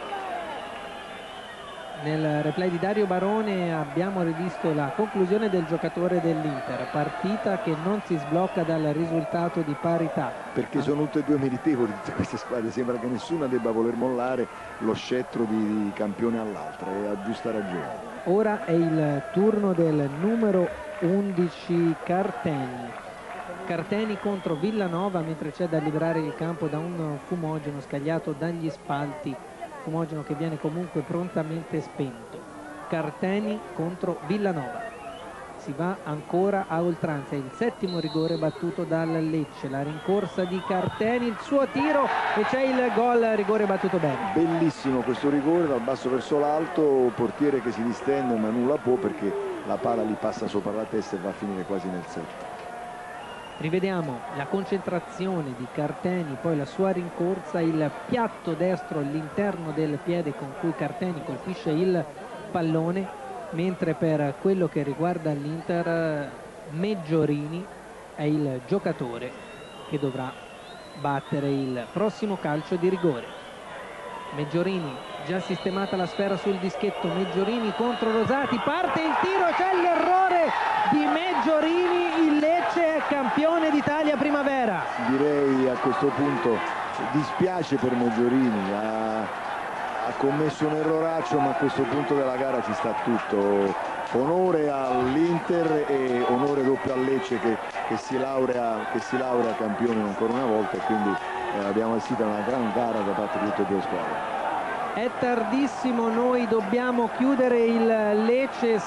Nel replay di Dario Barone abbiamo rivisto la conclusione del giocatore dell'Inter, partita che non si sblocca dal risultato di parità. Perché sono tutte e due meritevoli tutte queste squadre, sembra che nessuna debba voler mollare lo scettro di, di campione all'altra e a giusta ragione. Ora è il turno del numero undici Carteni. Carteni contro Villanova, mentre c'è da liberare il campo da un fumogeno scagliato dagli spalti. Fumogeno che viene comunque prontamente spento. Carteni contro Villanova. si va ancora a oltranza, il settimo rigore battuto dal Lecce, la rincorsa di Carteni, il suo tiro e c'è il gol, rigore battuto bene. Bellissimo questo rigore dal basso verso l'alto, portiere che si distende ma nulla può perché la palla gli passa sopra la testa e va a finire quasi nel setto. Rivediamo la concentrazione di Carteni, poi la sua rincorsa, il piatto destro all'interno del piede con cui Carteni colpisce il pallone, mentre per quello che riguarda l'Inter Meggiorini è il giocatore che dovrà battere il prossimo calcio di rigore. Meggiorini, già sistemata la sfera sul dischetto, Meggiorini contro Rosati, parte il tiro, c'è l'errore di Meggiorini, il Lecce è campione d'Italia primavera. Direi a questo punto dispiace per Meggiorini, ha, ha commesso un erroraccio, ma a questo punto della gara ci sta tutto. Onore all'Inter e onore doppio al Lecce che, che, si laurea, che si laurea campione ancora una volta, e quindi eh, abbiamo assistito a una gran gara da parte di tutte e due squadre. È tardissimo, noi dobbiamo chiudere, il Lecce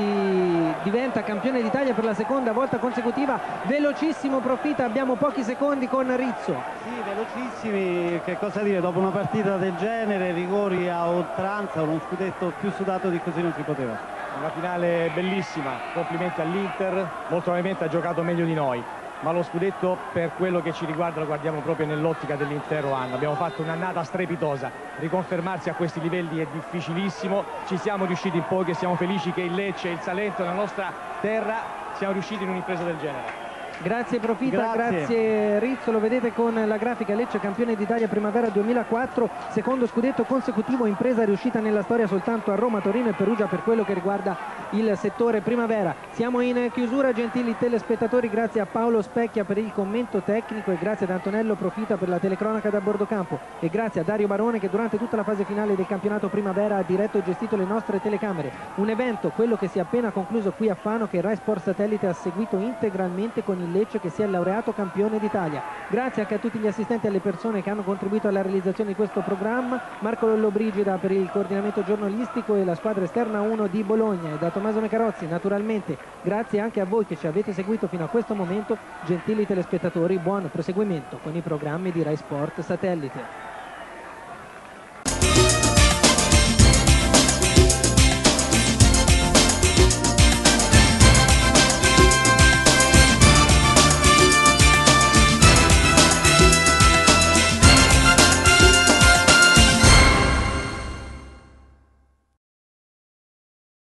si diventa campione d'Italia per la seconda volta consecutiva. Velocissimo Profita, abbiamo pochi secondi con Rizzo. Sì, velocissimi, che cosa dire, dopo una partita del genere, rigori a oltranza, uno scudetto più sudato di così non si poteva. Una finale bellissima, complimenti all'Inter, molto probabilmente ha giocato meglio di noi, ma lo scudetto per quello che ci riguarda lo guardiamo proprio nell'ottica dell'intero anno. Abbiamo fatto un'annata strepitosa, riconfermarsi a questi livelli è difficilissimo, ci siamo riusciti in pochi e siamo felici che il Lecce e il Salento, la nostra terra, siamo riusciti in un'impresa del genere. Grazie Profita, grazie. Grazie Rizzo, lo vedete con la grafica, Lecce campione d'Italia primavera duemilaquattro, secondo scudetto consecutivo, impresa riuscita nella storia soltanto a Roma, Torino e Perugia per quello che riguarda il settore primavera. Siamo in chiusura, gentili telespettatori, grazie a Paolo Specchia per il commento tecnico e grazie ad Antonello Profita per la telecronaca da bordo campo e grazie a Dario Barone che durante tutta la fase finale del campionato primavera ha diretto e gestito le nostre telecamere. Un evento, quello che si è appena concluso qui a Fano, che Rai Sport Satellite ha seguito integralmente con il Lecce che si è laureato campione d'Italia. Grazie anche a tutti gli assistenti e alle persone che hanno contribuito alla realizzazione di questo programma, Marco Lollobrigida per il coordinamento giornalistico e la squadra esterna uno di Bologna, e da Tommaso Mecarozzi naturalmente grazie anche a voi che ci avete seguito fino a questo momento. Gentili telespettatori, buon proseguimento con i programmi di Rai Sport Satellite.